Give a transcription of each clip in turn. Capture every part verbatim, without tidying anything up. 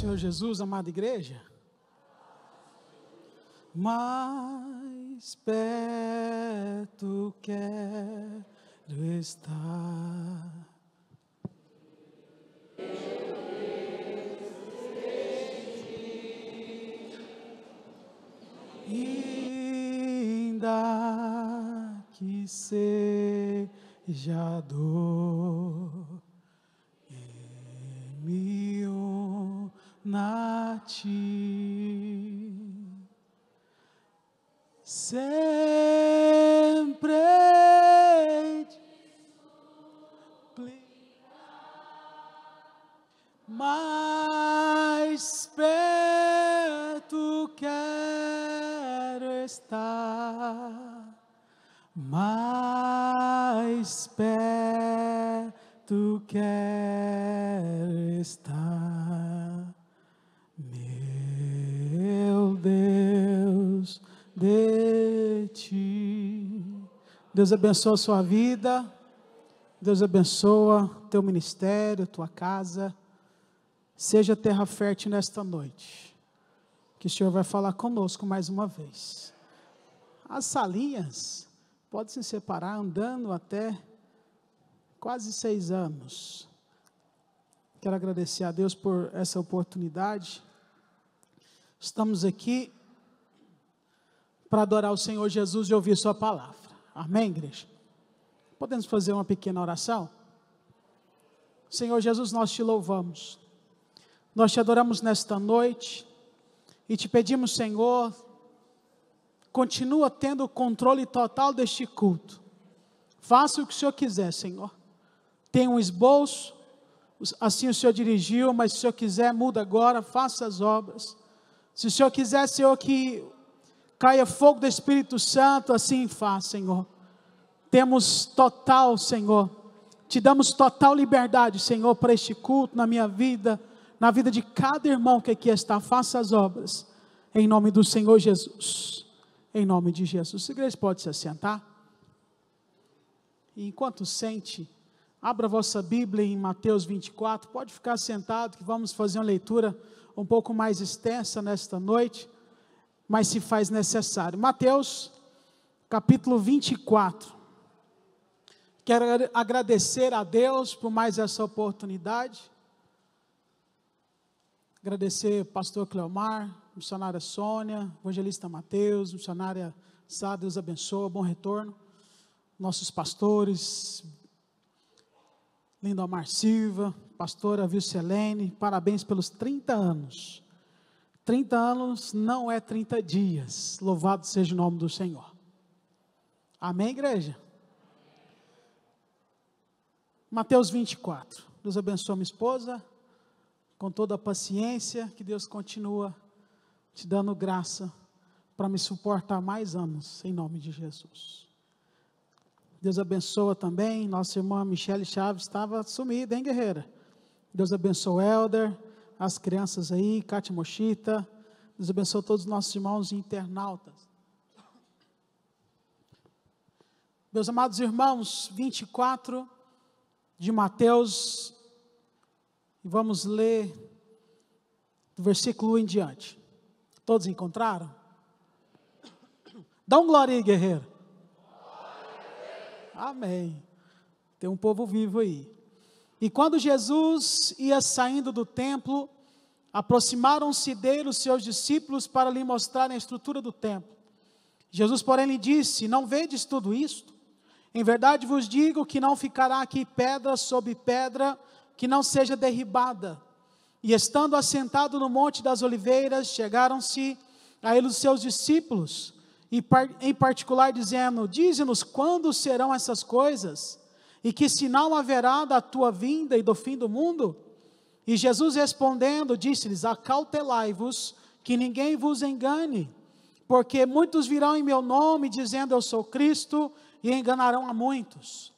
Senhor Jesus, amada igreja. Mais perto quero estar. Ainda que seja dor, me una a ti, sempre te suplicar, mais perto quero estar, mais perto quero estar, meu Deus, de ti. Deus abençoa a sua vida, Deus abençoa teu ministério, tua casa. Seja terra fértil nesta noite, que o Senhor vai falar conosco mais uma vez. As salinhas podem se separar andando até quase seis anos. Quero agradecer a Deus por essa oportunidade. Estamos aqui para adorar o Senhor Jesus e ouvir sua palavra. Amém, igreja? Podemos fazer uma pequena oração? Senhor Jesus, nós te louvamos. Nós te adoramos nesta noite e te pedimos, Senhor, continua tendo o controle total deste culto. Faça o que o Senhor quiser, Senhor. Tem um esboço, assim o Senhor dirigiu, mas se o Senhor quiser, muda agora, faça as obras. Se o Senhor quiser, Senhor, que caia fogo do Espírito Santo, assim faz, Senhor. Temos total, Senhor, te damos total liberdade, Senhor, para este culto, na minha vida, na vida de cada irmão que aqui está. Faça as obras, em nome do Senhor Jesus, em nome de Jesus. A igreja pode se assentar. E enquanto sente, abra a vossa Bíblia em Mateus vinte e quatro, pode ficar sentado, que vamos fazer uma leitura um pouco mais extensa nesta noite, mas se faz necessário. Mateus, capítulo vinte e quatro. Quero agradecer a Deus por mais essa oportunidade. Agradecer pastor Cleomar, missionária Sônia, evangelista Mateus, missionária Sá, Deus abençoa, bom retorno. Nossos pastores, Lindomar Silva, pastora Vilcelene, parabéns pelos trinta anos. trinta anos não é trinta dias, louvado seja o nome do Senhor. Amém, igreja? Mateus vinte e quatro, Deus abençoe minha esposa, com toda a paciência, que Deus continua te dando graça, para me suportar mais anos, em nome de Jesus. Deus abençoa também, nossa irmã Michele Chaves, estava sumida, hein, guerreira? Deus abençoe o Helder, as crianças aí, Cátia Mochita, Deus abençoe todos os nossos irmãos internautas. Meus amados irmãos, vinte e quatro de Mateus, vamos ler do versículo um em diante. Todos encontraram? Dá um glória aí, guerreiro. Amém. Tem um povo vivo aí. E quando Jesus ia saindo do templo, aproximaram-se dele os seus discípulos para lhe mostrarem a estrutura do templo. Jesus, porém, lhe disse: não vedes tudo isto? Em verdade vos digo que não ficará aqui pedra sobre pedra que não seja derribada. E estando assentado no monte das oliveiras, chegaram-se a ele os seus discípulos, e par, em particular dizendo: dize-nos quando serão essas coisas, e que sinal haverá da tua vinda e do fim do mundo? E Jesus respondendo, disse-lhes: acautelai-vos, que ninguém vos engane, porque muitos virão em meu nome, dizendo eu sou Cristo, e enganarão a muitos.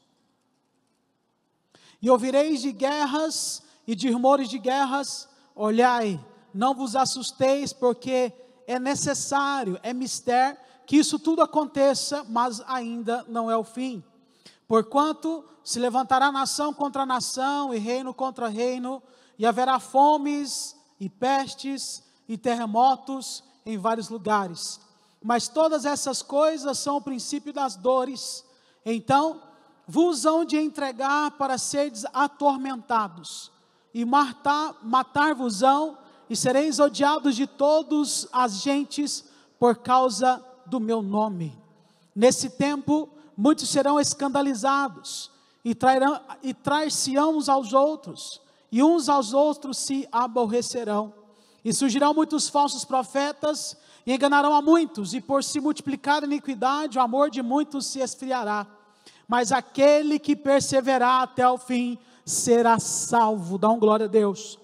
E ouvireis de guerras e de rumores de guerras, olhai, não vos assusteis, porque é necessário, é mister, que isso tudo aconteça, mas ainda não é o fim. Porquanto se levantará nação contra nação, e reino contra reino, e haverá fomes e pestes e terremotos em vários lugares. Mas todas essas coisas são o princípio das dores. Então vos hão de entregar para seres atormentados, e matar, matar-vos-ão, e sereis odiados de todas as gentes por causa do meu nome. Nesse tempo muitos serão escandalizados, e, trairão, e trair-se-ão uns aos outros, e uns aos outros se aborrecerão. E surgirão muitos falsos profetas, e enganarão a muitos, e por se multiplicar a iniquidade, o amor de muitos se esfriará. Mas aquele que perseverar até o fim, será salvo. Dá um glória a Deus.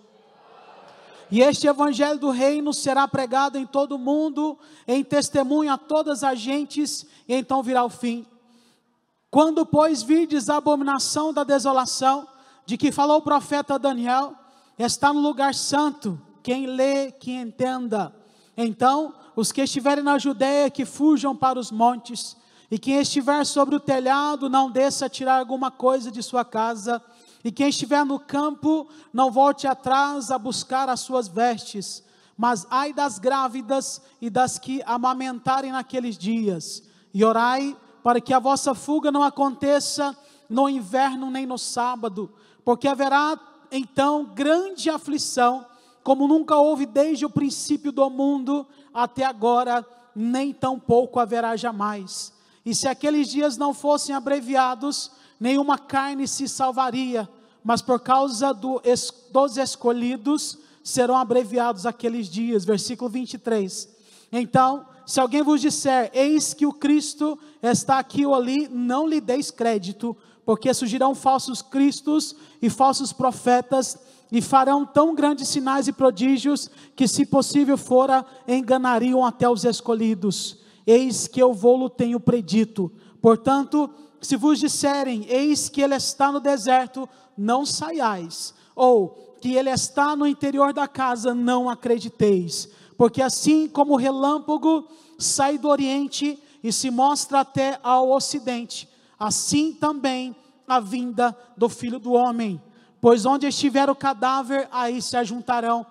E este evangelho do reino será pregado em todo o mundo, em testemunho a todas as gentes, e então virá o fim. Quando, pois, virdes a abominação da desolação, de que falou o profeta Daniel, está no lugar santo, quem lê, que entenda. Então, os que estiverem na Judeia, que fujam para os montes, e quem estiver sobre o telhado, não desça a tirar alguma coisa de sua casa, e quem estiver no campo, não volte atrás a buscar as suas vestes. Mas ai das grávidas e das que amamentarem naqueles dias, e orai para que a vossa fuga não aconteça no inverno nem no sábado, porque haverá então grande aflição, como nunca houve desde o princípio do mundo até agora, nem tampouco haverá jamais. E se aqueles dias não fossem abreviados, nenhuma carne se salvaria, mas por causa do, dos escolhidos, serão abreviados aqueles dias. Versículo vinte e três. Então, se alguém vos disser, eis que o Cristo está aqui ou ali, não lhe deis crédito, porque surgirão falsos cristos e falsos profetas, e farão tão grandes sinais e prodígios, que se possível fora, enganariam até os escolhidos. Eis que eu vou-lo tenho predito. Portanto, se vos disserem, eis que ele está no deserto, não saiais, ou que ele está no interior da casa, não acrediteis, porque assim como o relâmpago sai do oriente e se mostra até ao ocidente, assim também a vinda do Filho do Homem. Pois onde estiver o cadáver, aí se ajuntarão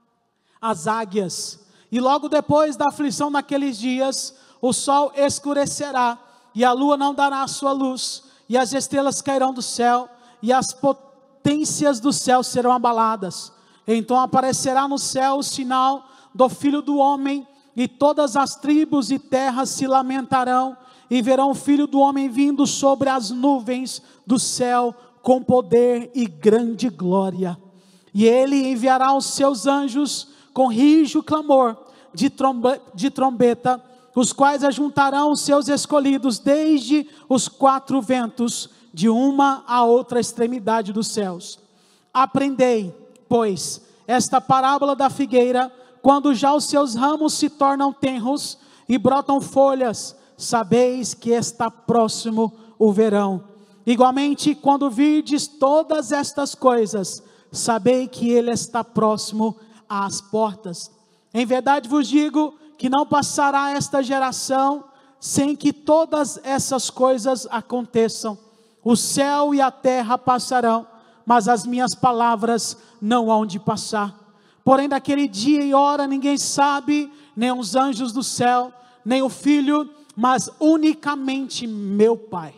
as águias. E logo depois da aflição naqueles dias, o sol escurecerá, e a lua não dará a sua luz, e as estrelas cairão do céu, e as potências do céu serão abaladas. Então aparecerá no céu o sinal do Filho do Homem, e todas as tribos e terras se lamentarão, e verão o Filho do Homem vindo sobre as nuvens do céu, com poder e grande glória. E ele enviará os seus anjos com rijo clamor de, trombe, de trombeta, os quais ajuntarão os seus escolhidos desde os quatro ventos, de uma a outra extremidade dos céus. Aprendei, pois, esta parábola da figueira, quando já os seus ramos se tornam tenros e brotam folhas, sabeis que está próximo o verão. Igualmente, quando virdes todas estas coisas, sabei que ele está próximo às portas. Em verdade vos digo que não passará esta geração sem que todas essas coisas aconteçam. O céu e a terra passarão, mas as minhas palavras não hão de passar. Porém, daquele dia e hora ninguém sabe, nem os anjos do céu, nem o Filho, mas unicamente meu Pai.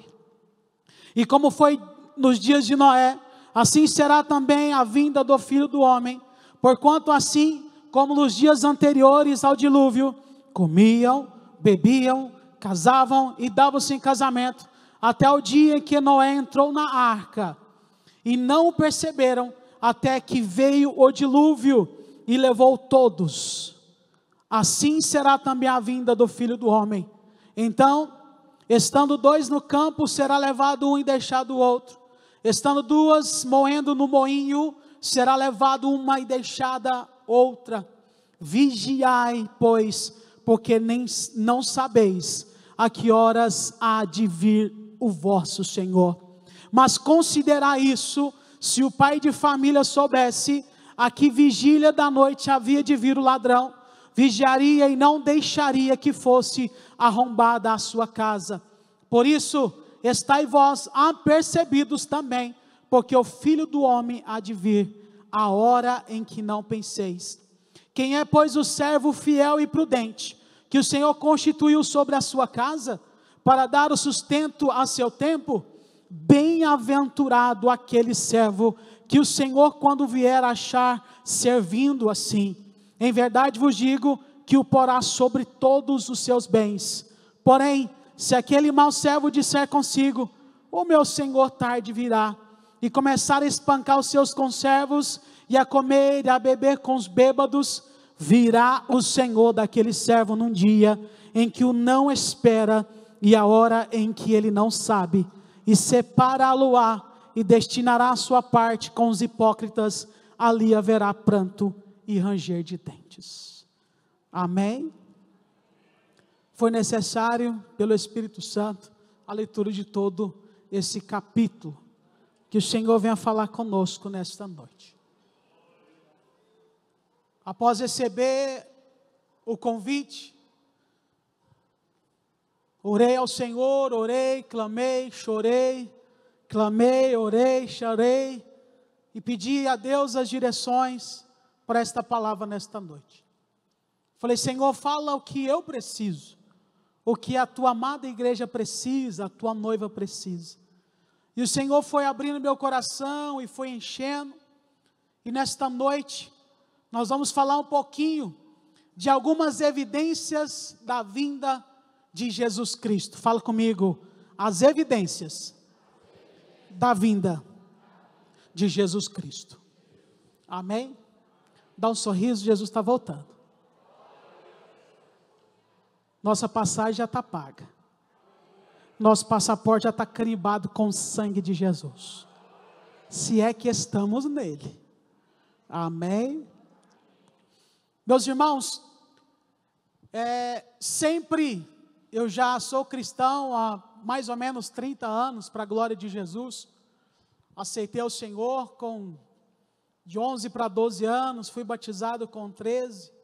E como foi nos dias de Noé, assim será também a vinda do Filho do Homem. Porquanto assim, como nos dias anteriores ao dilúvio, comiam, bebiam, casavam e davam-se em casamento, até o dia em que Noé entrou na arca, e não o perceberam, até que veio o dilúvio e levou todos. Assim será também a vinda do Filho do Homem. Então, estando dois no campo, será levado um e deixado o outro. Estando duas moendo no moinho, será levado uma e deixada outra. Vigiai, pois, porque nem, não sabeis a que horas há de vir o vosso Senhor. Mas considerai isso, se o pai de família soubesse a que vigília da noite havia de vir o ladrão, vigiaria e não deixaria que fosse arrombada a sua casa. Por isso, estai vós apercebidos também, porque o Filho do Homem há de vir a hora em que não penseis. Quem é, pois, o servo fiel e prudente, que o Senhor constituiu sobre a sua casa, para dar o sustento a seu tempo? Bem-aventurado aquele servo, que o Senhor, quando vier, achar servindo assim. Em verdade vos digo, que o porá sobre todos os seus bens. Porém, se aquele mau servo disser consigo: o meu senhor tarde virá, e começar a espancar os seus conservos, e a comer e a beber com os bêbados, virá o Senhor daquele servo num dia em que o não espera, e a hora em que ele não sabe, e separá-lo-á, e destinará a sua parte com os hipócritas. Ali haverá pranto e ranger de dentes. Amém? Foi necessário, pelo Espírito Santo, a leitura de todo esse capítulo, que o Senhor venha falar conosco nesta noite. Após receber o convite, orei ao Senhor, orei, clamei, chorei, clamei, orei, chorei, e pedi a Deus as direções para esta palavra nesta noite. Falei: Senhor, fala o que eu preciso, o que a tua amada igreja precisa, a tua noiva precisa. E o Senhor foi abrindo meu coração e foi enchendo, e nesta noite nós vamos falar um pouquinho de algumas evidências da vinda de Jesus Cristo. Fala comigo: as evidências da vinda de Jesus Cristo. Amém? Dá um sorriso, Jesus está voltando. Nossa passagem já está paga. Nosso passaporte já está carimbado com o sangue de Jesus. Se é que estamos nele. Amém? Meus irmãos, é, sempre, eu já sou cristão há mais ou menos trinta anos, para a glória de Jesus. Aceitei o Senhor com de onze para doze anos, fui batizado com treze.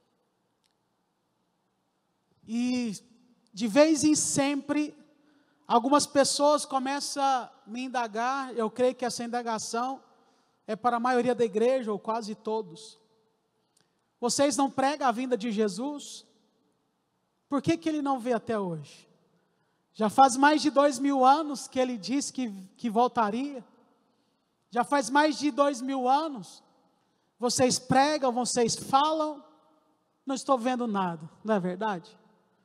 E de vez em sempre, algumas pessoas começam a me indagar. Eu creio que essa indagação é para a maioria da igreja, ou quase todos. Vocês não pregam a vinda de Jesus? Por que que ele não veio até hoje? Já faz mais de dois mil anos que ele disse que, que voltaria. Já faz mais de dois mil anos. Vocês pregam, vocês falam, não estou vendo nada, não é verdade?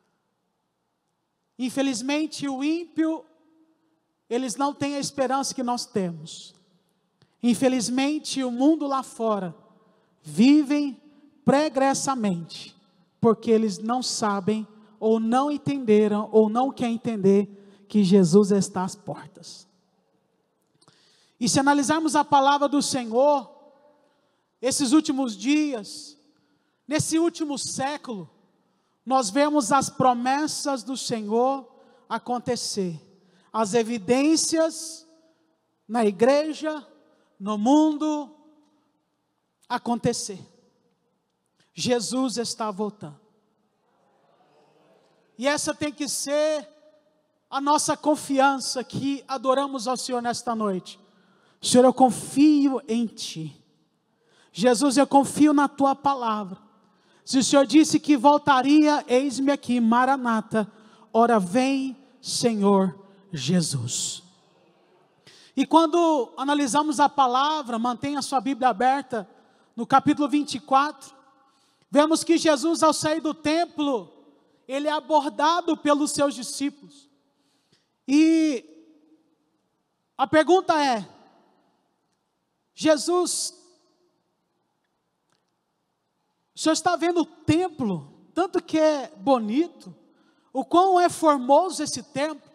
Infelizmente o ímpio, eles não têm a esperança que nós temos. Infelizmente o mundo lá fora, vivem pregressamente, porque eles não sabem, ou não entenderam, ou não querem entender, que Jesus está às portas. E se analisarmos a palavra do Senhor, esses últimos dias, nesse último século, nós vemos as promessas do Senhor acontecer, as evidências na igreja, no mundo, acontecer. Jesus está voltando. E essa tem que ser a nossa confiança que adoramos ao Senhor nesta noite. Senhor, eu confio em Ti. Jesus, eu confio na Tua palavra. Se o Senhor disse que voltaria, eis-me aqui, Maranata, ora vem, Senhor Jesus. E quando analisamos a palavra, mantenha a sua Bíblia aberta, no capítulo vinte e quatro, vemos que Jesus, ao sair do templo, ele é abordado pelos seus discípulos. E a pergunta é: Jesus, o Senhor está vendo o templo, tanto que é bonito, o quão é formoso esse templo.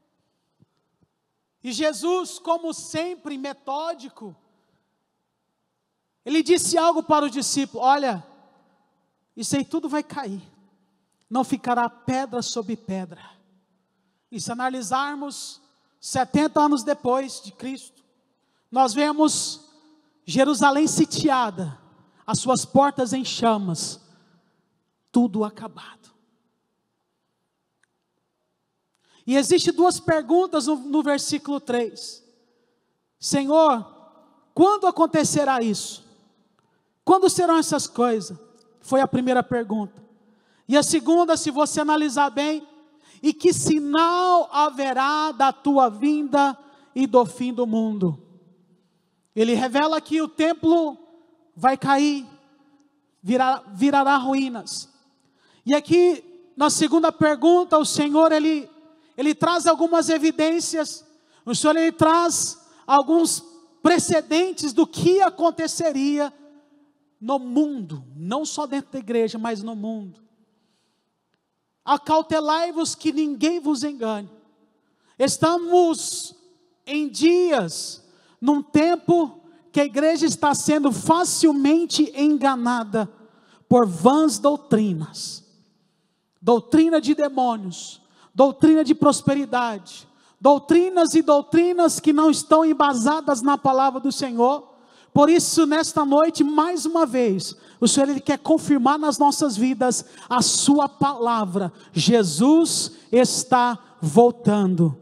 E Jesus, como sempre, metódico, ele disse algo para os discípulos: olha, isso aí tudo vai cair, não ficará pedra sobre pedra. E se analisarmos setenta anos depois de Cristo, nós vemos Jerusalém sitiada, as suas portas em chamas, tudo acabado. E existem duas perguntas no, no versículo três. Senhor, quando acontecerá isso? Quando serão essas coisas? Foi a primeira pergunta. E a segunda, se você analisar bem, e que sinal haverá da tua vinda e do fim do mundo? Ele revela que o templo vai cair, virá, virará ruínas. E aqui, na segunda pergunta, o Senhor, Ele, ele traz algumas evidências, o Senhor, Ele traz alguns precedentes do que aconteceria no mundo, não só dentro da igreja, mas no mundo. Acautelai-vos que ninguém vos engane. Estamos em dias, num tempo que a igreja está sendo facilmente enganada por vãs doutrinas, doutrina de demônios, doutrina de prosperidade, doutrinas e doutrinas que não estão embasadas na palavra do Senhor. Por isso, nesta noite, mais uma vez, o Senhor, Ele quer confirmar nas nossas vidas a sua palavra. Jesus está voltando.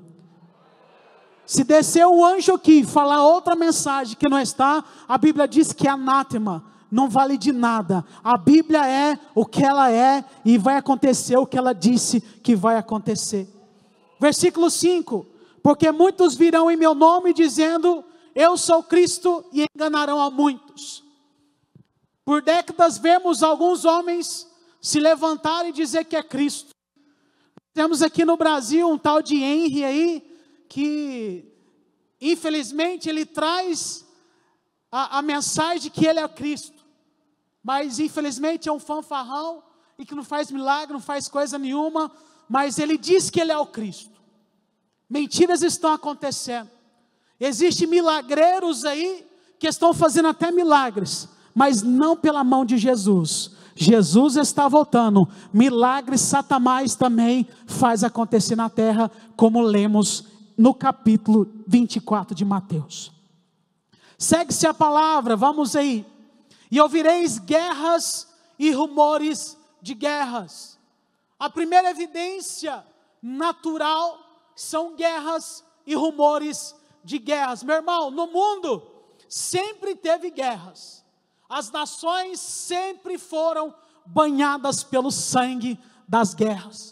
Se descer um anjo aqui e falar outra mensagem que não está, a Bíblia diz que é anátema, não vale de nada. A Bíblia é o que ela é e vai acontecer o que ela disse que vai acontecer. Versículo cinco, porque muitos virão em meu nome dizendo, eu sou Cristo, e enganarão a muitos. Por décadas vemos alguns homens se levantarem e dizer que é Cristo. Temos aqui no Brasil um tal de Henry aí, que infelizmente ele traz a, a mensagem de que ele é Cristo. Mas infelizmente é um fanfarrão, e que não faz milagre, não faz coisa nenhuma, mas ele diz que ele é o Cristo. Mentiras estão acontecendo. Existem milagreiros aí, que estão fazendo até milagres, mas não pela mão de Jesus. Jesus está voltando. Milagres Satanás também faz acontecer na terra, como lemos no capítulo vinte e quatro de Mateus. Segue-se a palavra, vamos aí. E ouvireis guerras e rumores de guerras. A primeira evidência natural são guerras e rumores de guerras. Meu irmão, no mundo sempre teve guerras. As nações sempre foram banhadas pelo sangue das guerras.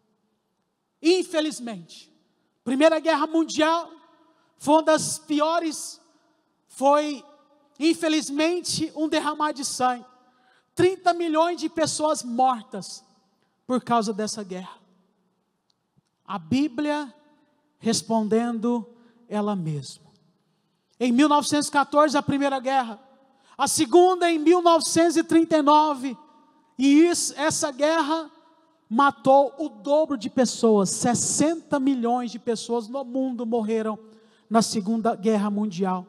Infelizmente, Primeira Guerra Mundial foi uma das piores, foi infelizmente um derramar de sangue. trinta milhões de pessoas mortas por causa dessa guerra. A Bíblia respondendo ela mesma. Em mil novecentos e catorze, a primeira guerra. A segunda em mil novecentos e trinta e nove. E isso, essa guerra matou o dobro de pessoas. sessenta milhões de pessoas no mundo morreram na Segunda Guerra Mundial.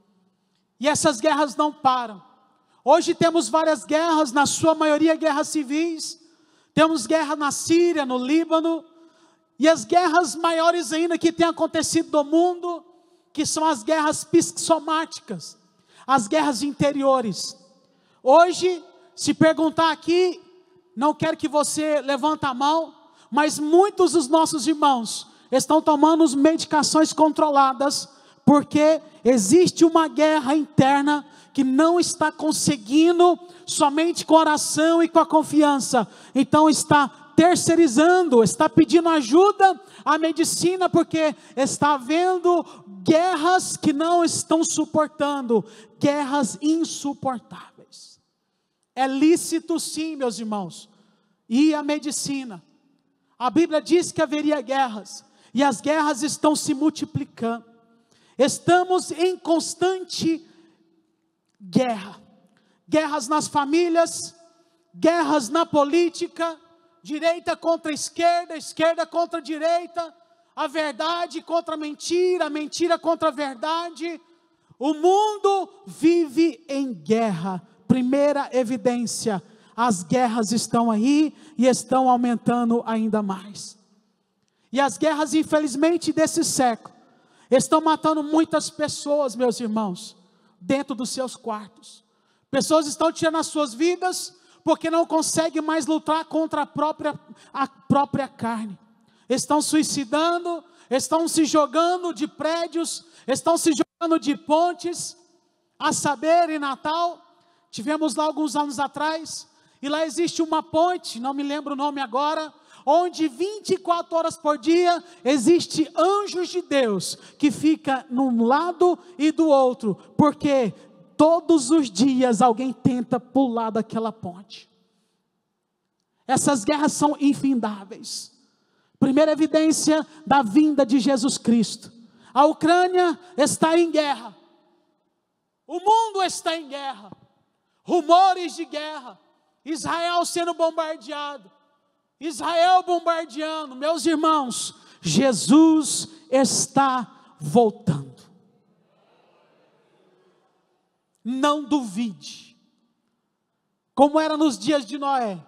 E essas guerras não param. Hoje temos várias guerras, na sua maioria guerras civis. Temos guerra na Síria, no Líbano. E as guerras maiores ainda que têm acontecido no mundo, que são as guerras psicossomáticas, as guerras interiores. Hoje, se perguntar aqui, não quero que você levante a mão, mas muitos dos nossos irmãos estão tomando medicações controladas, porque existe uma guerra interna que não está conseguindo somente com a oração e com a confiança. Então está terceirizando, está pedindo ajuda à medicina, porque está havendo guerras que não estão suportando, guerras insuportáveis. É lícito sim, meus irmãos, ir à medicina. A Bíblia diz que haveria guerras, e as guerras estão se multiplicando. Estamos em constante guerra, guerras nas famílias, guerras na política, direita contra esquerda, esquerda contra direita, a verdade contra a mentira, a mentira contra a verdade. O mundo vive em guerra. Primeira evidência, as guerras estão aí e estão aumentando ainda mais. E as guerras, infelizmente, desse século, estão matando muitas pessoas, meus irmãos, dentro dos seus quartos. Pessoas estão tirando as suas vidas, porque não conseguem mais lutar contra a própria, a própria carne. Estão suicidando, estão se jogando de prédios, estão se jogando de pontes. A saber, em Natal, tivemos lá alguns anos atrás, e lá existe uma ponte, não me lembro o nome agora, onde vinte e quatro horas por dia, existe anjos de Deus, que fica num lado e do outro, porque todos os dias alguém tenta pular daquela ponte. Essas guerras são infindáveis. Primeira evidência da vinda de Jesus Cristo. A Ucrânia está em guerra. O mundo está em guerra. Rumores de guerra. Israel sendo bombardeado. Israel bombardeando. Meus irmãos, Jesus está voltando. Não duvide. Como era nos dias de Noé.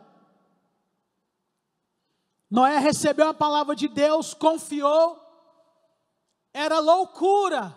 Noé recebeu a palavra de Deus, confiou, era loucura,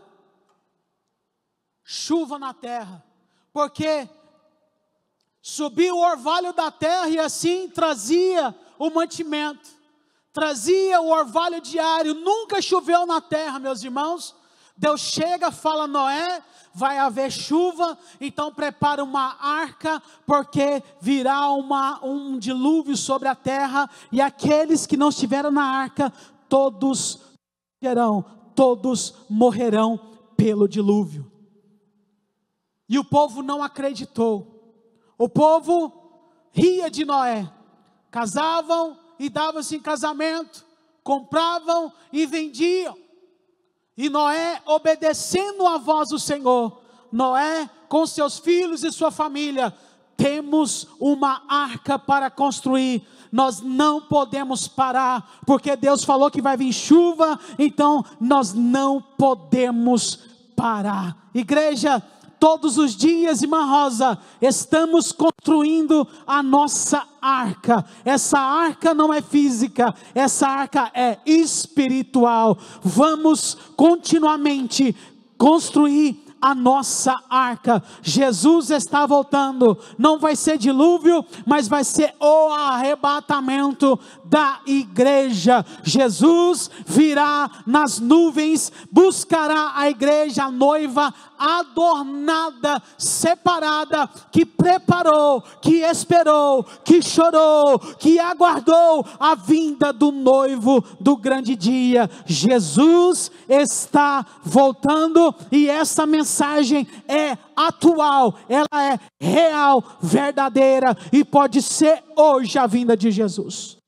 chuva na terra, porque subia o orvalho da terra e assim trazia o mantimento, trazia o orvalho diário, nunca choveu na terra, meus irmãos. Deus chega, fala a Noé, vai haver chuva, então prepara uma arca, porque virá uma, um dilúvio sobre a terra, e aqueles que não estiveram na arca, todos morrerão, todos morrerão pelo dilúvio. E o povo não acreditou, o povo ria de Noé, casavam e davam-se em casamento, compravam e vendiam. E Noé, obedecendo a voz do Senhor, Noé com seus filhos e sua família, temos uma arca para construir. Nós não podemos parar, porque Deus falou que vai vir chuva, então nós não podemos parar. Igreja, todos os dias, irmã Rosa, estamos construindo a nossa arca. Essa arca não é física, essa arca é espiritual. Vamos continuamente construir a nossa arca. Jesus está voltando, não vai ser dilúvio, mas vai ser o arrebatamento da igreja. Jesus virá nas nuvens, buscará a igreja, a noiva adornada, separada, que preparou, que esperou, que chorou, que aguardou a vinda do noivo do grande dia. Jesus está voltando, e essa mensagem é atual, ela é real, verdadeira, e pode ser hoje a vinda de Jesus.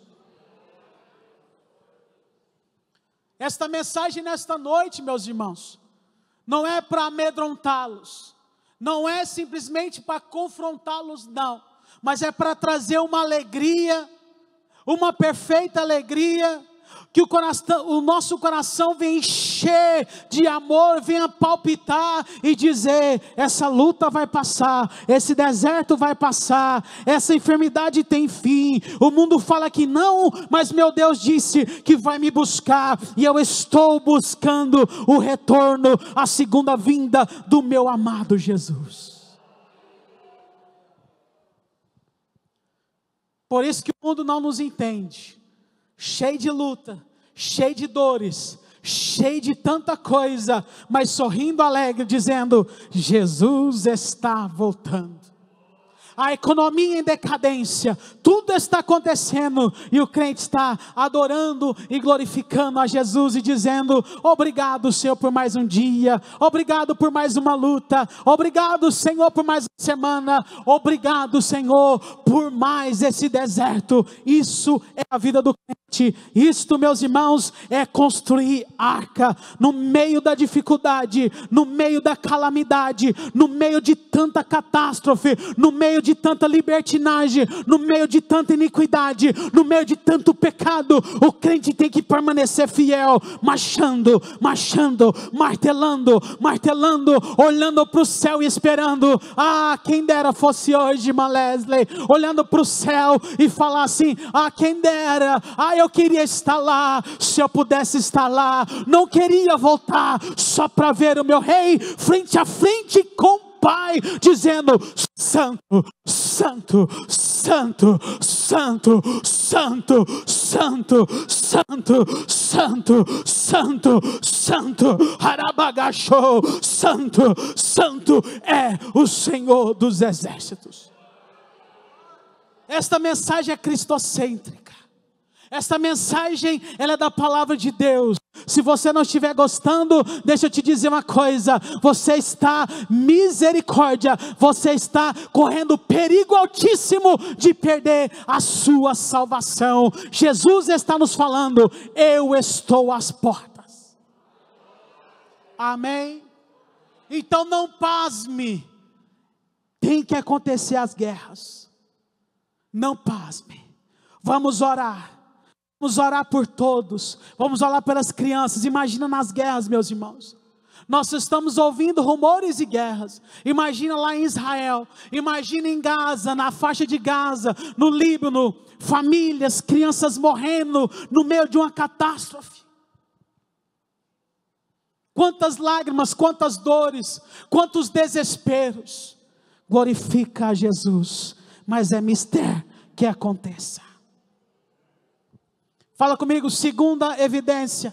Esta mensagem nesta noite, meus irmãos, não é para amedrontá-los, não é simplesmente para confrontá-los, não, mas é para trazer uma alegria, uma perfeita alegria, que o, coração, o nosso coração venha encher de amor, venha palpitar e dizer: essa luta vai passar, esse deserto vai passar, essa enfermidade tem fim. O mundo fala que não, mas meu Deus disse que vai me buscar, e eu estou buscando o retorno, a segunda vinda do meu amado Jesus. Por isso que o mundo não nos entende, cheio de luta, cheio de dores, cheio de tanta coisa, mas sorrindo alegre, dizendo: Jesus está voltando. A economia em decadência, tudo está acontecendo, e o crente está adorando e glorificando a Jesus e dizendo: obrigado, Senhor, por mais um dia, obrigado por mais uma luta, obrigado, Senhor, por mais uma semana, obrigado, Senhor, por mais esse deserto. Isso é a vida do crente. Isto, meus irmãos, é construir arca no meio da dificuldade, no meio da calamidade, no meio de tanta catástrofe, no meio de de tanta libertinagem, no meio de tanta iniquidade, no meio de tanto pecado. O crente tem que permanecer fiel, marchando, marchando, martelando, martelando, olhando para o céu e esperando. Ah, quem dera fosse hoje, irmã Leslie, olhando para o céu e falar assim: ah, quem dera, ah, eu queria estar lá, se eu pudesse estar lá, não queria voltar só para ver o meu rei frente a frente com Pai, dizendo: santo, santo, santo, santo, santo, santo. santo, santo, santo, santo, santo, Harabagachou, santo, santo é o Senhor dos exércitos. Esta mensagem é cristocêntrica. Esta mensagem, ela é da palavra de Deus. Se você não estiver gostando, deixa eu te dizer uma coisa. Você está, misericórdia, você está correndo perigo altíssimo de perder a sua salvação. Jesus está nos falando, eu estou às portas. Amém? Então não pasme. Tem que acontecer as guerras. Não pasme. Vamos orar. Vamos orar por todos, vamos orar pelas crianças. Imagina nas guerras, meus irmãos. Nós estamos ouvindo rumores de guerras. Imagina lá em Israel, imagina em Gaza, na faixa de Gaza, no Líbano, famílias, crianças morrendo no meio de uma catástrofe. Quantas lágrimas, quantas dores, quantos desesperos. Glorifica a Jesus, mas é mistério que aconteça. Fala comigo, segunda evidência.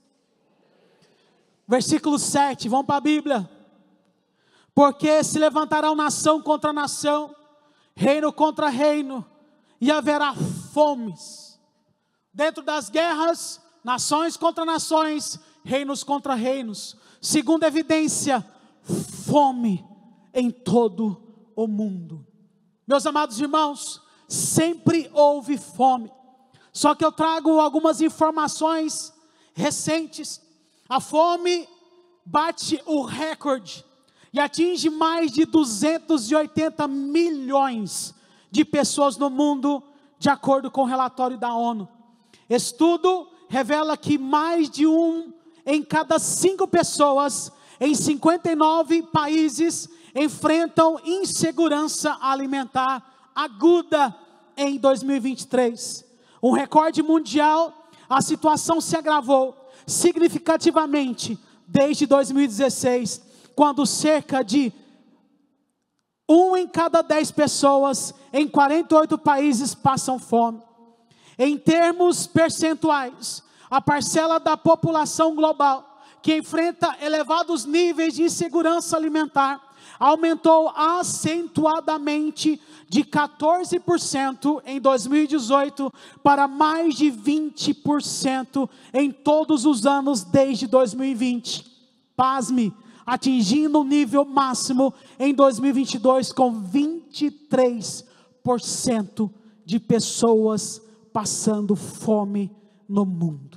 Versículo sete, vamos para a Bíblia. Porque se levantará nação contra nação, reino contra reino, e haverá fomes. Dentro das guerras, nações contra nações, reinos contra reinos. Segunda evidência, fome em todo o mundo. Meus amados irmãos, sempre houve fome. Só que eu trago algumas informações recentes. A fome bate o recorde e atinge mais de duzentos e oitenta milhões de pessoas no mundo, de acordo com o relatório da ONU. Estudo revela que mais de um em cada cinco pessoas em cinquenta e nove países enfrentam insegurança alimentar aguda em dois mil e vinte e três. Um recorde mundial, a situação se agravou significativamente desde dois mil e dezesseis, quando cerca de um em cada dez pessoas em quarenta e oito países passam fome. Em termos percentuais, a parcela da população global que enfrenta elevados níveis de insegurança alimentar aumentou acentuadamente de quatorze por cento em dois mil e dezoito para mais de vinte por cento em todos os anos desde dois mil e vinte. Pasme, atingindo o nível máximo em dois mil e vinte e dois com vinte e três por cento de pessoas passando fome no mundo.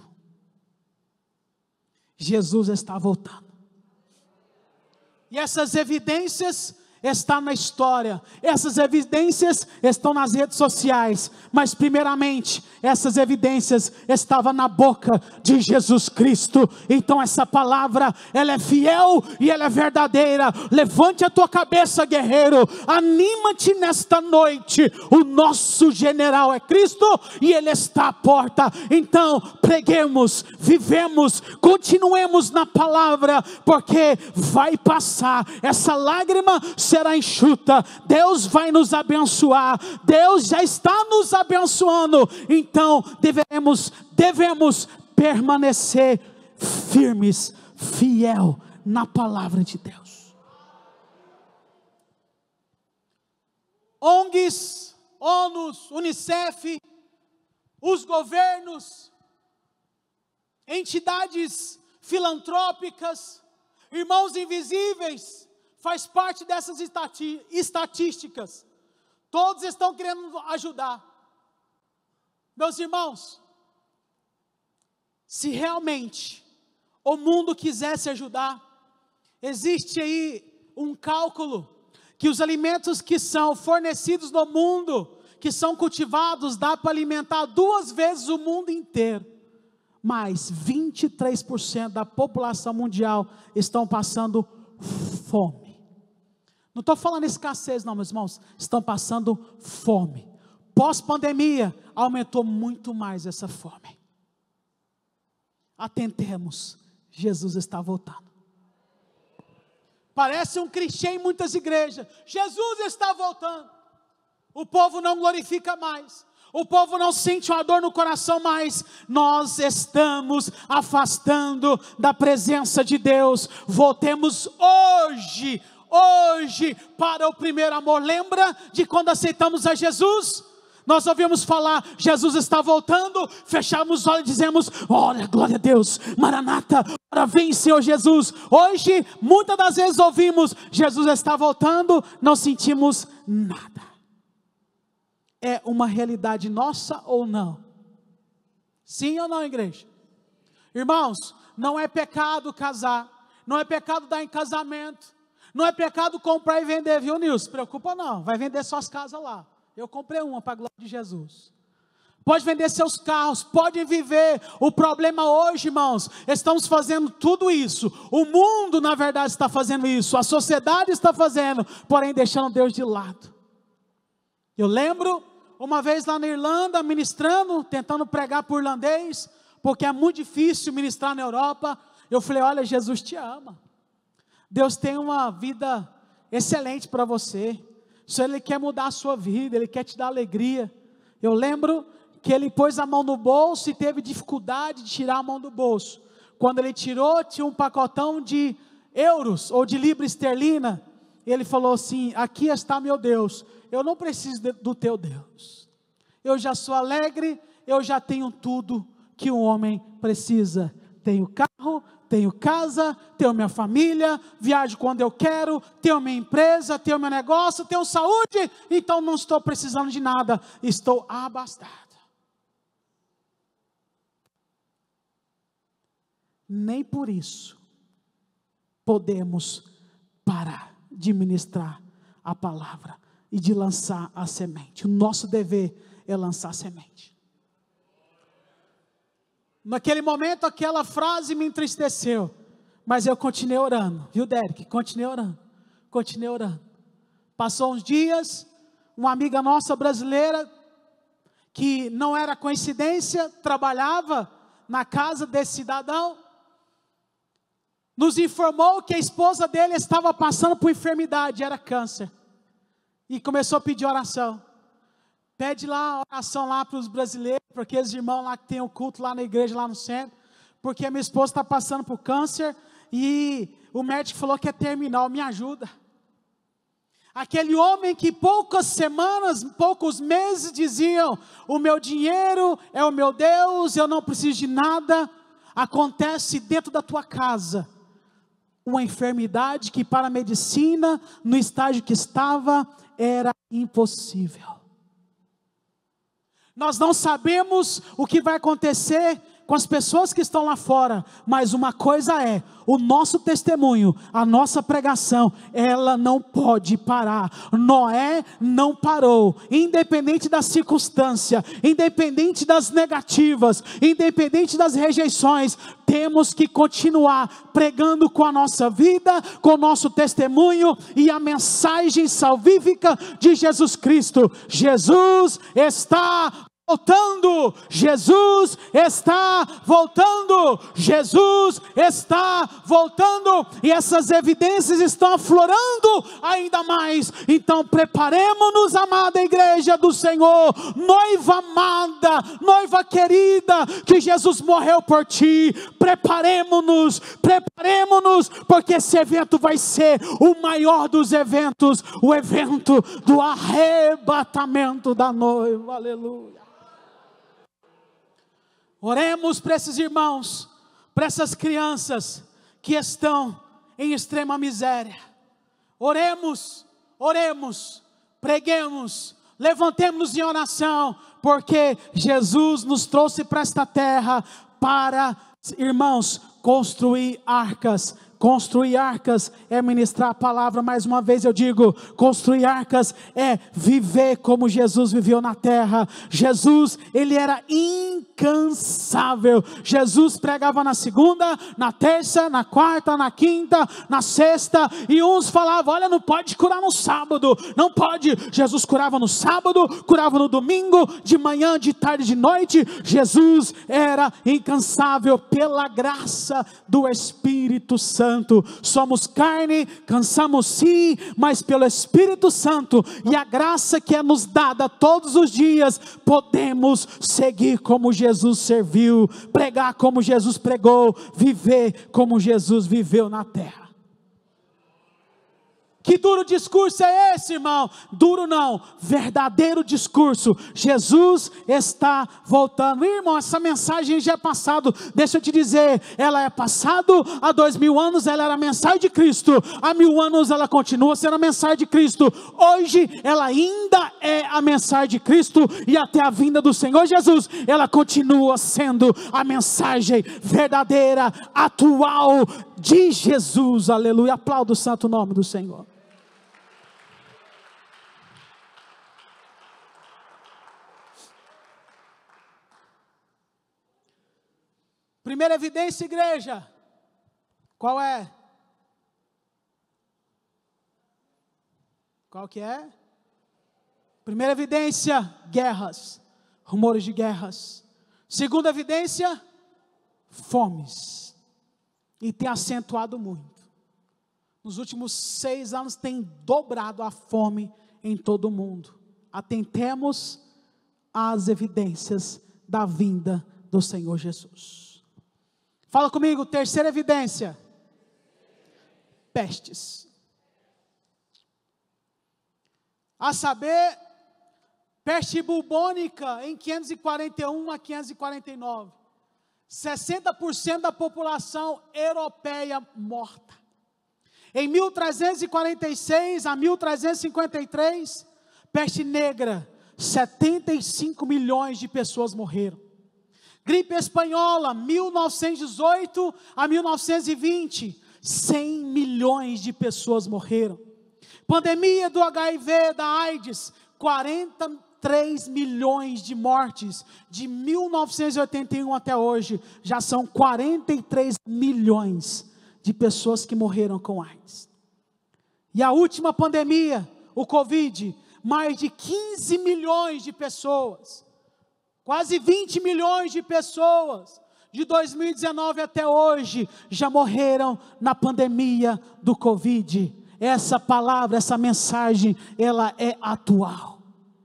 Jesus está voltando. E essas evidências estão na história, essas evidências estão nas redes sociais, mas primeiramente, essas evidências estavam na boca de Jesus Cristo. Então essa palavra, ela é fiel e ela é verdadeira. Levante a tua cabeça, guerreiro, anima-te nesta noite, o nosso general é Cristo e Ele está à porta. Então preguemos, vivemos, continuemos na palavra, porque vai passar, essa lágrima será enxuta, Deus vai nos abençoar, Deus já está nos abençoando. Então devemos, devemos permanecer firmes, fiel na palavra de Deus. O N Gs, ONU, Unicef, os governos, entidades filantrópicas, irmãos invisíveis, faz parte dessas estatísticas. Todos estão querendo ajudar. Meus irmãos, se realmente o mundo quisesse ajudar, existe aí um cálculo que os alimentos que são fornecidos no mundo, que são cultivados, dá para alimentar duas vezes o mundo inteiro. Mas vinte e três por cento da população mundial estão passando fome. Não estou falando escassez não, meus irmãos, estão passando fome. Pós-pandemia, aumentou muito mais essa fome. Atentemos, Jesus está voltando. Parece um clichê em muitas igrejas, Jesus está voltando. O povo não glorifica mais, O povo não sente uma dor no coração, mas nós estamos afastando da presença de Deus. Voltemos hoje, hoje para o primeiro amor. Lembra de quando aceitamos a Jesus? Nós ouvimos falar, Jesus está voltando, fechamos os olhos e dizemos, olha, glória a Deus, Maranata, ora vem Senhor Jesus. Hoje, muitas das vezes ouvimos, Jesus está voltando, não sentimos nada. É uma realidade nossa ou não? Sim ou não, igreja? Irmãos, não é pecado casar, não é pecado dar em casamento, não é pecado comprar e vender, viu, Nilson? Se preocupa não, vai vender suas casas lá. Eu comprei uma para a glória de Jesus. Pode vender seus carros, pode viver. O problema hoje, irmãos, estamos fazendo tudo isso. O mundo, na verdade, está fazendo isso. A sociedade está fazendo, porém deixando Deus de lado. Eu lembro, uma vez lá na Irlanda, ministrando, tentando pregar para o irlandês, porque é muito difícil ministrar na Europa. Eu falei, olha, Jesus te ama. Deus tem uma vida excelente para você. Se Ele quer mudar a sua vida, Ele quer te dar alegria. Eu lembro que ele pôs a mão no bolso e teve dificuldade de tirar a mão do bolso. Quando ele tirou, tinha um pacotão de euros ou de libra esterlina. Ele falou assim, aqui está meu Deus, eu não preciso de, do teu Deus. Eu já sou alegre, eu já tenho tudo que um homem precisa. Tenho carro, tenho casa, tenho minha família, viajo quando eu quero, tenho minha empresa, tenho meu negócio, tenho saúde, então não estou precisando de nada, estou abastado. Nem por isso podemos parar de ministrar a palavra e de lançar a semente. O nosso dever é lançar a semente. Naquele momento, aquela frase me entristeceu, mas eu continuei orando, viu, Derek? Continuei orando, continuei orando. Passou uns dias, uma amiga nossa brasileira, que não era coincidência, trabalhava na casa desse cidadão, nos informou que a esposa dele estava passando por enfermidade, era câncer, e começou a pedir oração. Pede lá oração lá para os brasileiros, para aqueles irmãos lá que tem o culto lá na igreja, lá no centro, porque a minha esposa está passando por câncer, e o médico falou que é terminal, me ajuda. Aquele homem que poucas semanas, poucos meses diziam, o meu dinheiro é o meu Deus, eu não preciso de nada, acontece dentro da tua casa, uma enfermidade que para a medicina, no estágio que estava, era impossível. Nós não sabemos o que vai acontecer com as pessoas que estão lá fora, mas uma coisa é, o nosso testemunho, a nossa pregação, ela não pode parar. Noé não parou, independente da circunstância, independente das negativas, independente das rejeições, temos que continuar pregando com a nossa vida, com o nosso testemunho e a mensagem salvífica de Jesus Cristo. Jesus está voltando, Jesus está voltando, Jesus está voltando, e essas evidências estão aflorando ainda mais. Então preparemos-nos, amada igreja do Senhor, noiva amada, noiva querida, que Jesus morreu por ti. Preparemos-nos, preparemos-nos, porque esse evento vai ser o maior dos eventos, o evento do arrebatamento da noiva. Aleluia. Oremos para esses irmãos, para essas crianças que estão em extrema miséria. Oremos, oremos, preguemos, levantemos-nos em oração, porque Jesus nos trouxe para esta terra para, irmãos, construir arcas. Construir arcas é ministrar a palavra. Mais uma vez eu digo, construir arcas é viver como Jesus viveu na terra. Jesus, ele era íntimo incansável. Jesus pregava na segunda, na terça, na quarta, na quinta, na sexta, e uns falavam, olha, não pode curar no sábado, não pode. Jesus curava no sábado, curava no domingo, de manhã, de tarde, de noite. Jesus era incansável pela graça do Espírito Santo. Somos carne, cansamos sim, mas pelo Espírito Santo e a graça que é nos dada todos os dias, podemos seguir como Jesus serviu, pregar como Jesus pregou, viver como Jesus viveu na terra. Que duro discurso é esse, irmão? Duro não, verdadeiro discurso. Jesus está voltando. Irmão, essa mensagem já é passado. Deixa eu te dizer, ela é passado. Há dois mil anos ela era a mensagem de Cristo. Há mil anos ela continua sendo a mensagem de Cristo. Hoje ela ainda é a mensagem de Cristo. E até a vinda do Senhor Jesus, ela continua sendo a mensagem verdadeira, atual de Jesus. Aleluia. Aplauda o santo nome do Senhor. Primeira evidência, igreja, qual é? Qual que é? Primeira evidência, guerras, rumores de guerras. Segunda evidência, fomes, e tem acentuado muito. Nos últimos seis anos tem dobrado a fome em todo o mundo. Atentemos às evidências da vinda do Senhor Jesus. Fala comigo, terceira evidência. Pestes. A saber, peste bubônica em quinhentos e quarenta e um a quinhentos e quarenta e nove. sessenta por cento da população europeia morta. Em mil trezentos e quarenta e seis a mil trezentos e cinquenta e três, peste negra, setenta e cinco milhões de pessoas morreram. Gripe espanhola, mil novecentos e dezoito a mil novecentos e vinte, cem milhões de pessoas morreram. Pandemia do H I V, da AIDS, quarenta e três milhões de mortes. De mil novecentos e oitenta e um até hoje, já são quarenta e três milhões de pessoas que morreram com AIDS. E a última pandemia, o Covid, mais de quinze milhões de pessoas. Quase vinte milhões de pessoas, de dois mil e dezenove até hoje, já morreram na pandemia do Covid. Essa palavra, essa mensagem, ela é atual.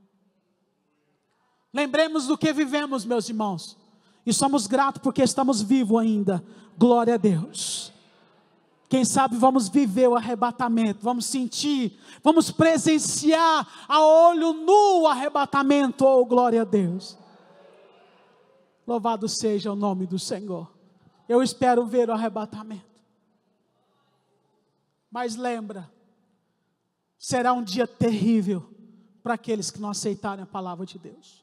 Lembremos do que vivemos, meus irmãos, e somos gratos porque estamos vivos ainda. Glória a Deus. Quem sabe vamos viver o arrebatamento, vamos sentir, vamos presenciar a olho nu o arrebatamento. Oh, glória a Deus. Louvado seja o nome do Senhor. Eu espero ver o arrebatamento. Mas lembra, será um dia terrível para aqueles que não aceitarem a palavra de Deus.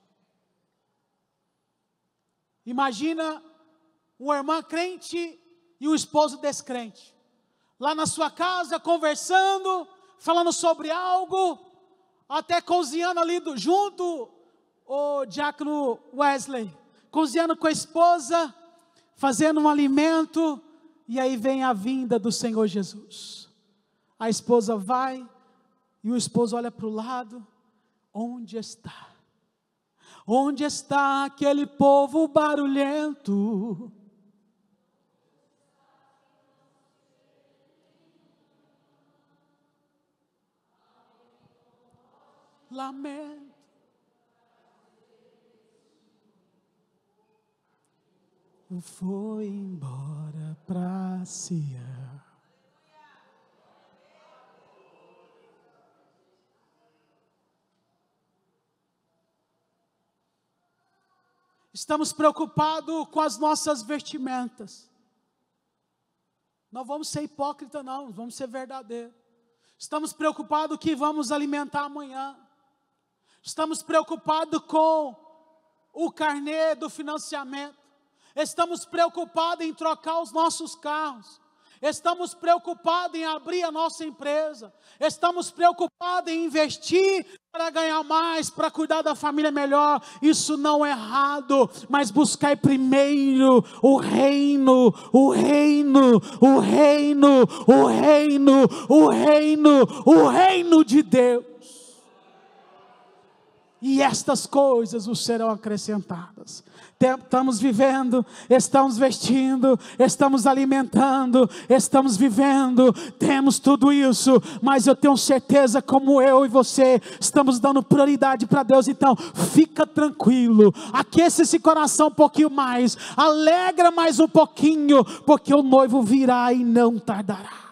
Imagina uma irmã crente e um esposo descrente. Lá na sua casa, conversando, falando sobre algo, até cozinhando ali do, junto, o diácono Wesley, cozinhando com a esposa, fazendo um alimento, e aí vem a vinda do Senhor Jesus. A esposa vai, e o esposo olha para o lado, onde está? Onde está aquele povo barulhento? Lamento. Foi embora para Sião. Estamos preocupados com as nossas vestimentas. Não vamos ser hipócritas não, vamos ser verdadeiros. Estamos preocupados que vamos alimentar amanhã. Estamos preocupados com o carnê do financiamento. Estamos preocupados em trocar os nossos carros. estamos preocupados em abrir a nossa empresa, estamos preocupados em investir para ganhar mais, para cuidar da família melhor. Isso não é errado, mas buscar primeiro o reino, o reino, o reino, o reino, o reino, o reino de Deus. E estas coisas vos serão acrescentadas. Estamos vivendo, estamos vestindo, estamos alimentando, estamos vivendo, temos tudo isso, mas eu tenho certeza, como eu e você, estamos dando prioridade para Deus. Então, fica tranquilo, aqueça esse coração um pouquinho mais, alegra mais um pouquinho, porque o noivo virá e não tardará.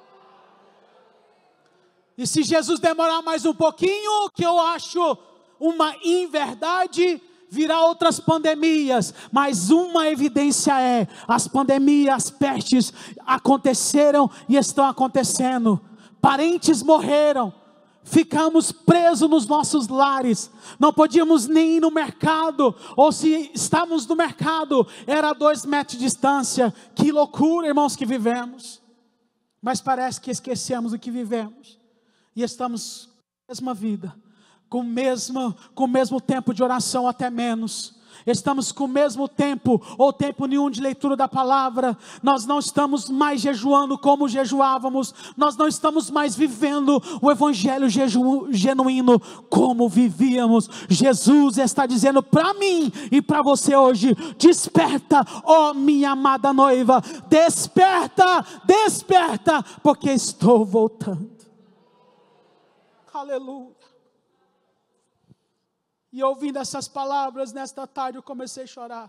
E se Jesus demorar mais um pouquinho, que eu acho uma inverdade, virá outras pandemias, mas uma evidência é, as pandemias, as pestes aconteceram e estão acontecendo, parentes morreram, ficamos presos nos nossos lares, não podíamos nem ir no mercado, ou se estávamos no mercado, era a dois metros de distância. Que loucura, irmãos, que vivemos, mas parece que esquecemos o que vivemos, e estamos com a mesma vida, com o mesmo, com o mesmo tempo de oração, até menos. Estamos com o mesmo tempo, ou tempo nenhum de leitura da palavra. Nós não estamos mais jejuando como jejuávamos. Nós não estamos mais vivendo o evangelho jeju, genuíno como vivíamos. Jesus está dizendo para mim e para você hoje: desperta, ó minha amada noiva, desperta, desperta, porque estou voltando. Aleluia. E ouvindo essas palavras, nesta tarde eu comecei a chorar.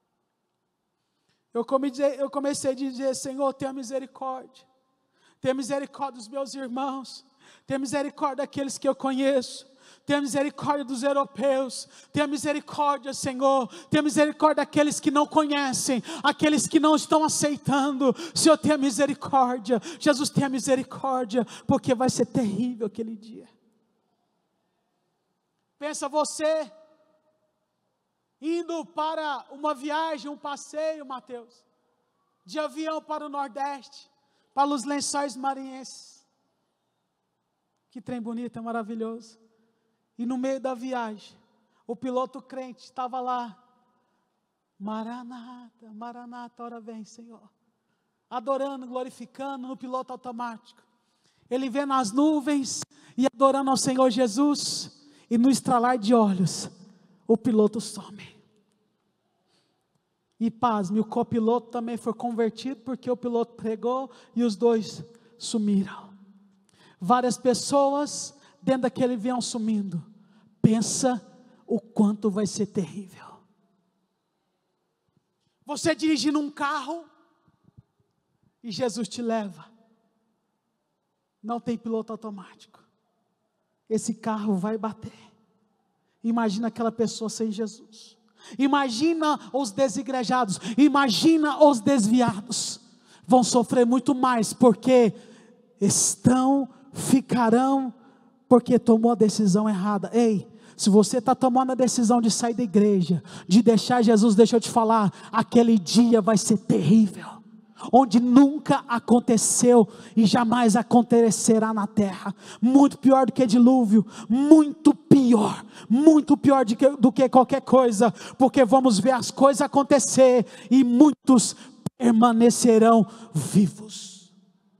Eu comecei, eu comecei a dizer: Senhor, tenha misericórdia. Tenha misericórdia dos meus irmãos. Tenha misericórdia daqueles que eu conheço. Tenha misericórdia dos europeus. Tenha misericórdia, Senhor. Tenha misericórdia daqueles que não conhecem. Aqueles que não estão aceitando. Senhor, tenha misericórdia. Jesus, tenha misericórdia. Porque vai ser terrível aquele dia. Pensa você indo para uma viagem, um passeio, Mateus, de avião para o Nordeste, para os Lençóis Maranhenses. Que trem bonito, é maravilhoso. E no meio da viagem, o piloto crente estava lá. Maranata, Maranata, ora vem, Senhor. Adorando, glorificando no piloto automático. Ele vê nas nuvens e adorando ao Senhor Jesus. E no estralar de olhos, o piloto some. E pasme, o copiloto também foi convertido, porque o piloto pregou e os dois sumiram. Várias pessoas dentro daquele avião sumindo. Pensa o quanto vai ser terrível. Você dirigindo um carro e Jesus te leva. Não tem piloto automático. Esse carro vai bater. Imagina aquela pessoa sem Jesus. Imagina os desigrejados. Imagina os desviados. Vão sofrer muito mais, porque estão, ficarão, porque tomou a decisão errada. Ei, se você está tomando a decisão de sair da igreja, de deixar Jesus, deixa eu te falar, aquele dia vai ser terrível. Onde nunca aconteceu e jamais acontecerá na terra. Muito pior do que dilúvio, muito pior, muito pior do que, do que qualquer coisa, porque vamos ver as coisas acontecer e muitos permanecerão vivos.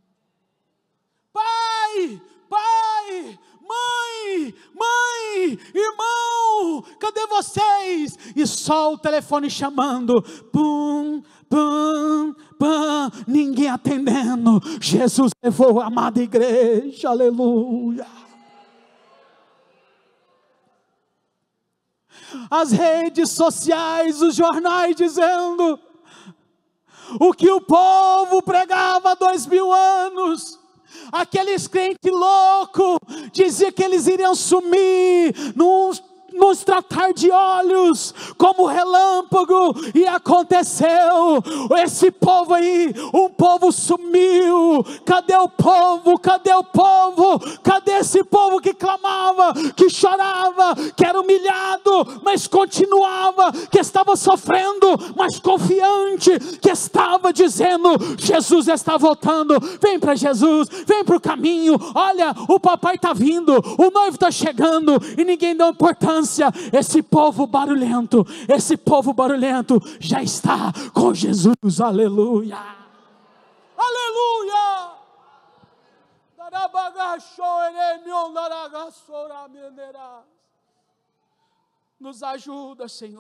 Pai, pai, mãe, mãe, irmão, cadê vocês? E só o telefone chamando, pum, pum, pum, ninguém atendendo. Jesus levou a amada igreja, aleluia. As redes sociais, os jornais dizendo o que o povo pregava há dois mil anos. Aqueles crentes loucos diziam que eles iriam sumir num no estratar de olhos, como relâmpago, e aconteceu. Esse povo aí, um povo sumiu. Cadê o povo? Cadê o povo? Cadê esse povo que clamava, que chorava, que era humilhado, mas continuava, que estava sofrendo, mas confiante, que estava dizendo: Jesus está voltando, vem para Jesus, vem para o caminho, olha, o papai está vindo, o noivo está chegando, e ninguém dá importância. Esse povo barulhento, esse povo barulhento já está com Jesus, aleluia, aleluia. Nos ajuda, Senhor.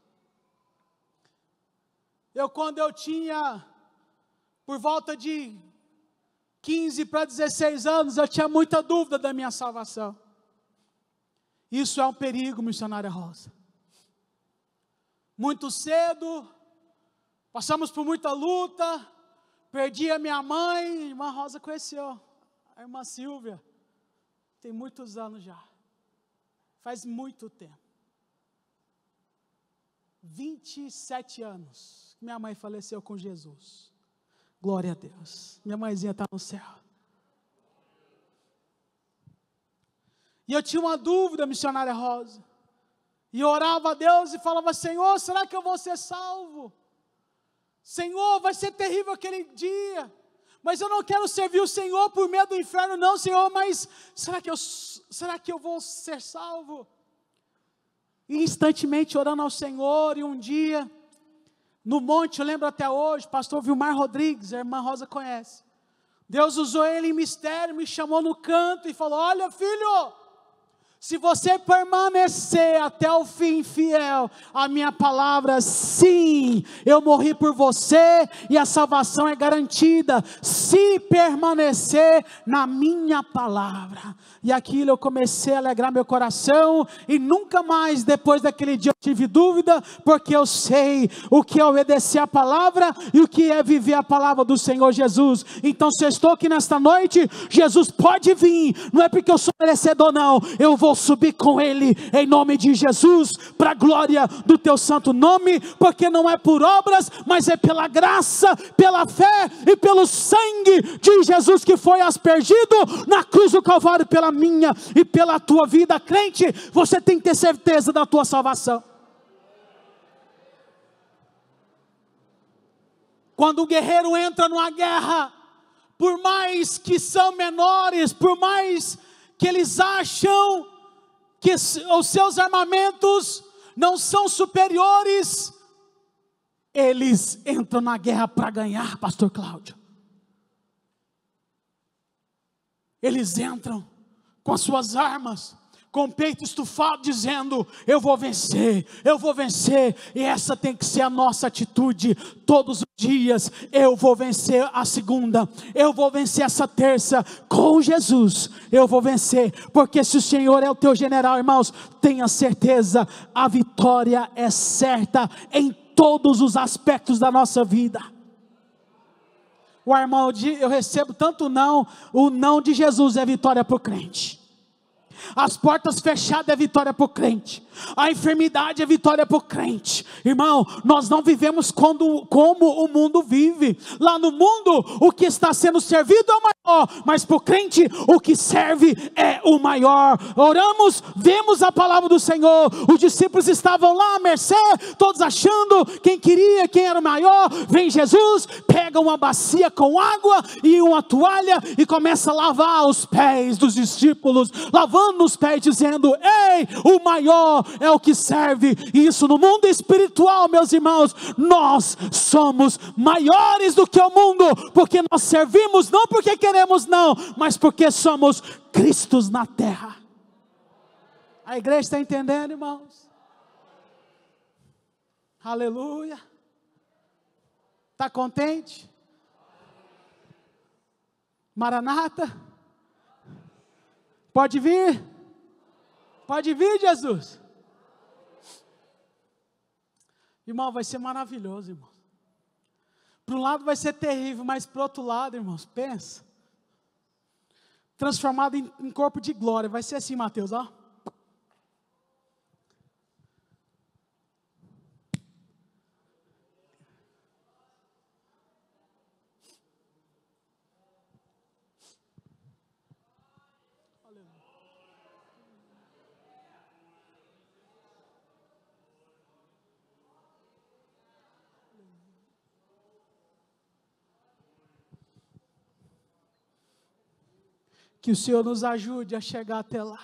Eu, quando eu tinha por volta de quinze para dezesseis anos, eu tinha muita dúvida da minha salvação. Isso é um perigo, missionária Rosa. Muito cedo, passamos por muita luta, perdi a minha mãe, a irmã Rosa conheceu, a irmã Silvia, tem muitos anos já, faz muito tempo, vinte e sete anos, que minha mãe faleceu com Jesus. Glória a Deus, minha mãezinha está no céu. E eu tinha uma dúvida, missionária Rosa, e eu orava a Deus e falava: Senhor, será que eu vou ser salvo? Senhor, vai ser terrível aquele dia, mas eu não quero servir o Senhor por medo do inferno não, Senhor, mas será que eu, será que eu vou ser salvo? E instantemente orando ao Senhor, e um dia, no monte, eu lembro até hoje, pastor Vilmar Rodrigues, a irmã Rosa conhece, Deus usou ele em mistério, me chamou no canto e falou: olha, filho, se você permanecer até o fim fiel à minha palavra, sim, eu morri por você e a salvação é garantida, se permanecer na minha palavra. E aquilo eu comecei a alegrar meu coração, e nunca mais depois daquele dia eu tive dúvida, porque eu sei o que é obedecer a palavra e o que é viver a palavra do Senhor Jesus. Então, se eu estou aqui nesta noite, Jesus pode vir, não é porque eu sou merecedor não, eu vou subir com Ele, em nome de Jesus, para a glória do Teu santo nome, porque não é por obras, mas é pela graça, pela fé e pelo sangue de Jesus que foi aspergido na cruz do Calvário, pela minha e pela tua vida. Crente, você tem que ter certeza da tua salvação. Quando o guerreiro entra numa guerra, por mais que são menores, por mais que eles acham que os seus armamentos não são superiores, eles entram na guerra para ganhar, pastor Cláudio. Eles entram com as suas armas, com o peito estufado, dizendo: eu vou vencer, eu vou vencer. E essa tem que ser a nossa atitude todos os dias. Eu vou vencer a segunda, eu vou vencer essa terça, com Jesus eu vou vencer, porque se o Senhor é o teu general, irmãos, tenha certeza, a vitória é certa em todos os aspectos da nossa vida. O irmão, eu recebo tanto não, o não de Jesus é vitória para o crente. As portas fechadas é vitória para o crente. A enfermidade é vitória para o crente. Irmão, nós não vivemos como, como o mundo vive. Lá no mundo, o que está sendo servido é o maior, mas para o crente, o que serve é o maior. Oramos, vemos a palavra do Senhor. Os discípulos estavam lá à mercê, todos achando quem queria, quem era o maior. Vem Jesus, pega uma bacia com água e uma toalha e começa a lavar os pés dos discípulos, lavando os pés, dizendo: ei, o maior é o que serve. E isso no mundo espiritual, meus irmãos, nós somos maiores do que o mundo, porque nós servimos não porque queremos não, mas porque somos Cristos na terra. A igreja está entendendo, irmãos? Aleluia. Está contente? Maranata? Pode vir? Pode vir, Jesus? Irmão, vai ser maravilhoso, irmão. Para um lado vai ser terrível, mas para o outro lado, irmãos, pensa. Transformado em, em corpo de glória. Vai ser assim, Mateus, ó. Que o Senhor nos ajude a chegar até lá.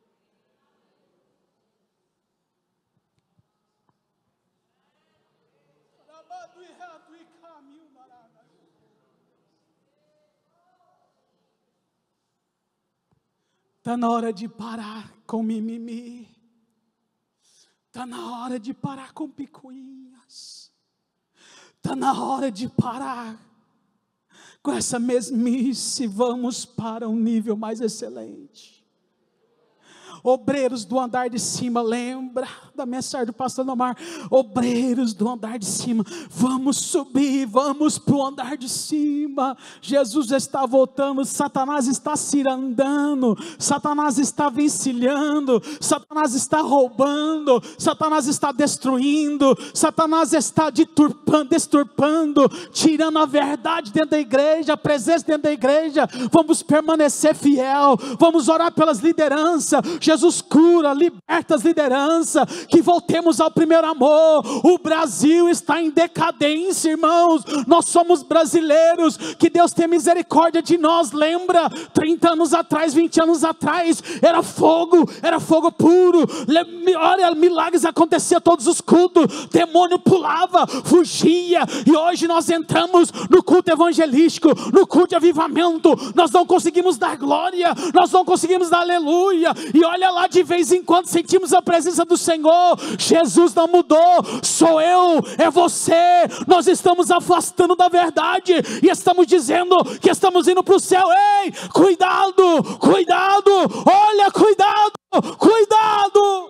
Está na hora de parar com mimimi. Está na hora de parar com picuinhas. Está na hora de parar com essa mesmice. Vamos para um nível mais excelente. Obreiros do andar de cima, lembra da mensagem do pastor Nomar? Obreiros do andar de cima, vamos subir, vamos para o andar de cima. Jesus está voltando, Satanás está cirandando, Satanás está vencilhando, Satanás está roubando, Satanás está destruindo, Satanás está deturpando, desturpando, tirando a verdade dentro da igreja, a presença dentro da igreja. Vamos permanecer fiel, vamos orar pelas lideranças. Jesus cura, liberta as lideranças, que voltemos ao primeiro amor. O Brasil está em decadência, irmãos. Nós somos brasileiros, que Deus tenha misericórdia de nós. Lembra, trinta anos atrás, vinte anos atrás, era fogo, era fogo puro. Olha, milagres aconteciam todos os cultos, demônio pulava, fugia. E hoje nós entramos no culto evangelístico, no culto de avivamento. Nós não conseguimos dar glória, nós não conseguimos dar aleluia. E olha lá, de vez em quando sentimos a presença do Senhor. Jesus não mudou, sou eu, é você. Nós estamos afastando da verdade e estamos dizendo que estamos indo para o céu. Ei, cuidado, cuidado, olha, cuidado, cuidado.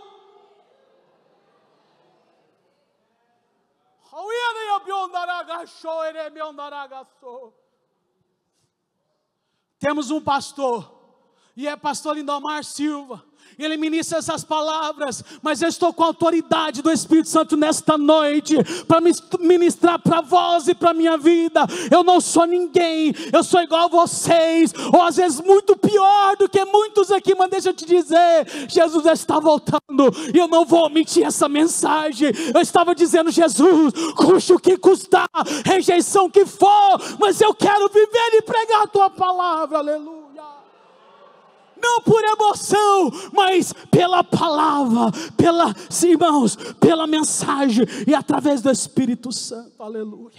Temos um pastor, e é pastor Lindomar Silva. Ele ministra essas palavras, mas eu estou com a autoridade do Espírito Santo nesta noite, para ministrar para vós e para a minha vida. Eu não sou ninguém, eu sou igual a vocês, ou às vezes muito pior do que muitos aqui, mas deixa eu te dizer, Jesus está voltando, e eu não vou omitir essa mensagem. Eu estava dizendo, Jesus, custe o que custar, rejeição que for, mas eu quero viver e pregar a tua palavra, aleluia. Não por emoção, mas pela palavra, pela, irmãos, pela mensagem e através do Espírito Santo, aleluia,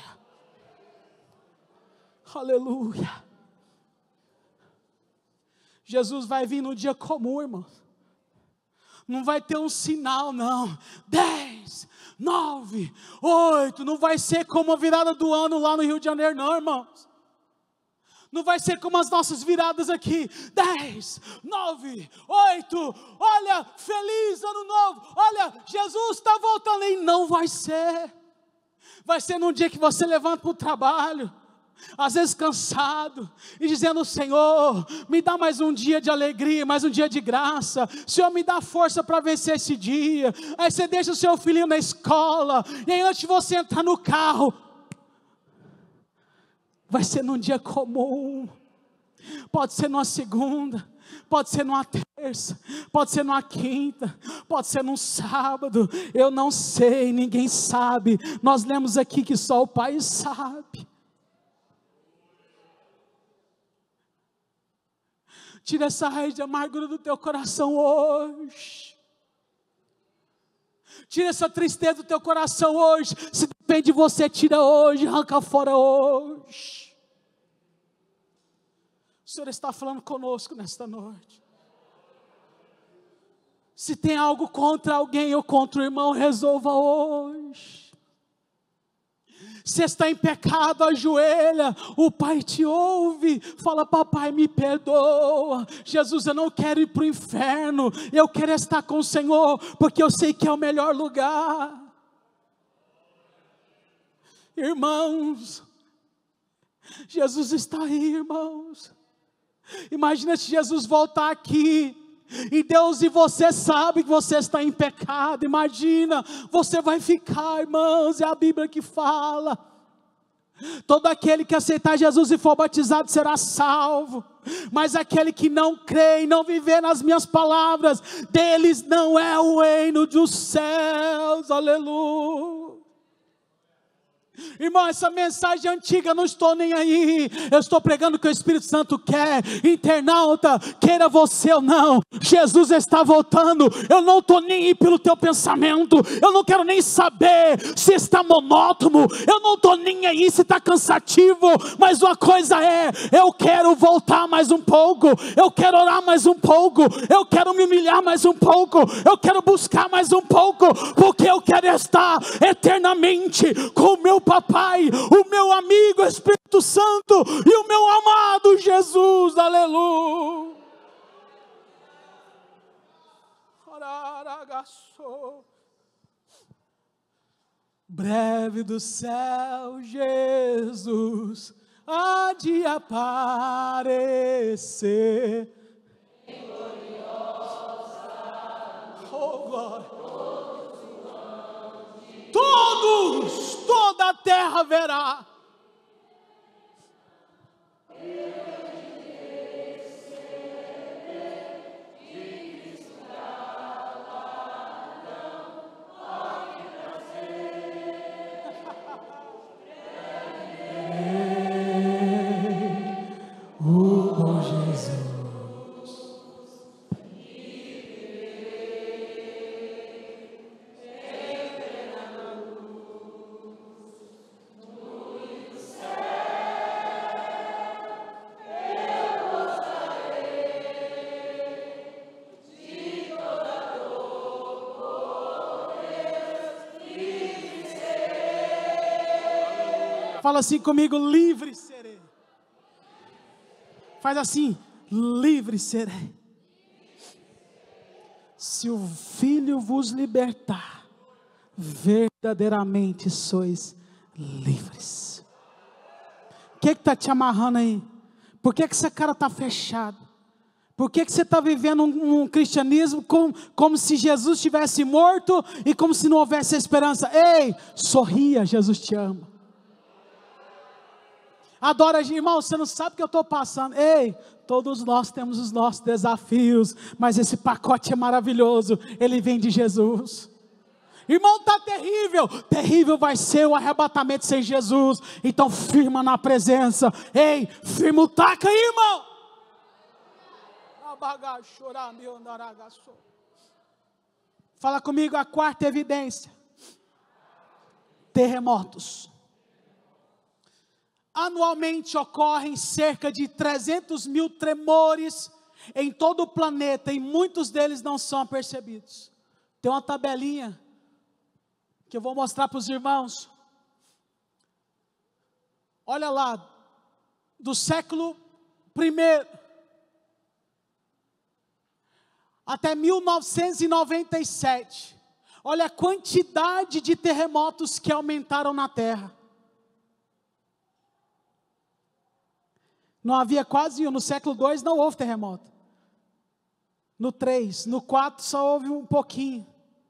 aleluia. Jesus vai vir no dia comum, irmãos. Não vai ter um sinal, não. Dez, nove, oito, não vai ser como a virada do ano lá no Rio de Janeiro, não, irmãos. Não vai ser como as nossas viradas aqui, dez, nove, oito, olha, feliz ano novo, olha, Jesus está voltando, e não vai ser, vai ser num dia que você levanta para o trabalho, às vezes cansado, e dizendo, Senhor, me dá mais um dia de alegria, mais um dia de graça, Senhor, me dá força para vencer esse dia. Aí você deixa o seu filhinho na escola, e aí antes de você entrar no carro, vai ser num dia comum, pode ser numa segunda, pode ser numa terça, pode ser numa quinta, pode ser num sábado, eu não sei, ninguém sabe. Nós lemos aqui que só o Pai sabe. Tira essa raiz de amargura do teu coração hoje. Tira essa tristeza do teu coração hoje. Se depende de você, tira hoje, arranca fora hoje. O Senhor está falando conosco nesta noite. Se tem algo contra alguém ou contra o irmão, resolva hoje. Se está em pecado, ajoelha, o Pai te ouve, fala, papai, me perdoa. Jesus, eu não quero ir para o inferno, eu quero estar com o Senhor, porque eu sei que é o melhor lugar. Irmãos, Jesus está aí, irmãos. Imagina se Jesus voltar aqui, e Deus e você sabe que você está em pecado. Imagina, você vai ficar, irmãos, é a Bíblia que fala, todo aquele que aceitar Jesus e for batizado será salvo, mas aquele que não crê e não viver nas minhas palavras, deles não é o reino dos céus, aleluia. Irmão, essa mensagem antiga, não estou nem aí. Eu estou pregando o que o Espírito Santo quer. Internauta, queira você ou não, Jesus está voltando. Eu não estou nem aí pelo teu pensamento. Eu não quero nem saber se está monótono. Eu não estou nem aí se está cansativo. Mas uma coisa é, eu quero voltar mais um pouco. Eu quero orar mais um pouco. Eu quero me humilhar mais um pouco. Eu quero buscar mais um pouco. Porque eu quero estar eternamente com o meu papai, o meu amigo Espírito Santo e o meu amado Jesus, aleluia. Breve do céu, Jesus há de aparecer. Oh, glória. Todos, toda a terra verá. O bom Jesus. Fala assim comigo, livre serei. Faz assim, livre serei. Se o Filho vos libertar, verdadeiramente sois livres. O que está te amarrando aí? Por que, que essa cara está fechada? Por que, que você está vivendo um, um cristianismo com, como se Jesus estivesse morto e como se não houvesse esperança? Ei, sorria, Jesus te ama. Adora, irmão, você não sabe o que eu estou passando. Ei, todos nós temos os nossos desafios, mas esse pacote é maravilhoso, ele vem de Jesus. Irmão, está terrível, terrível vai ser o arrebatamento sem Jesus, então firma na presença. Ei, firma o taco aí, irmão. Fala comigo a quarta evidência: terremotos. Anualmente ocorrem cerca de trezentos mil tremores em todo o planeta e muitos deles não são apercebidos. Tem uma tabelinha que eu vou mostrar para os irmãos. Olha lá, do século primeiro até mil novecentos e noventa e sete. Olha a quantidade de terremotos que aumentaram na Terra. Não havia quase um. No século dois não houve terremoto. No três, no quatro só houve um pouquinho.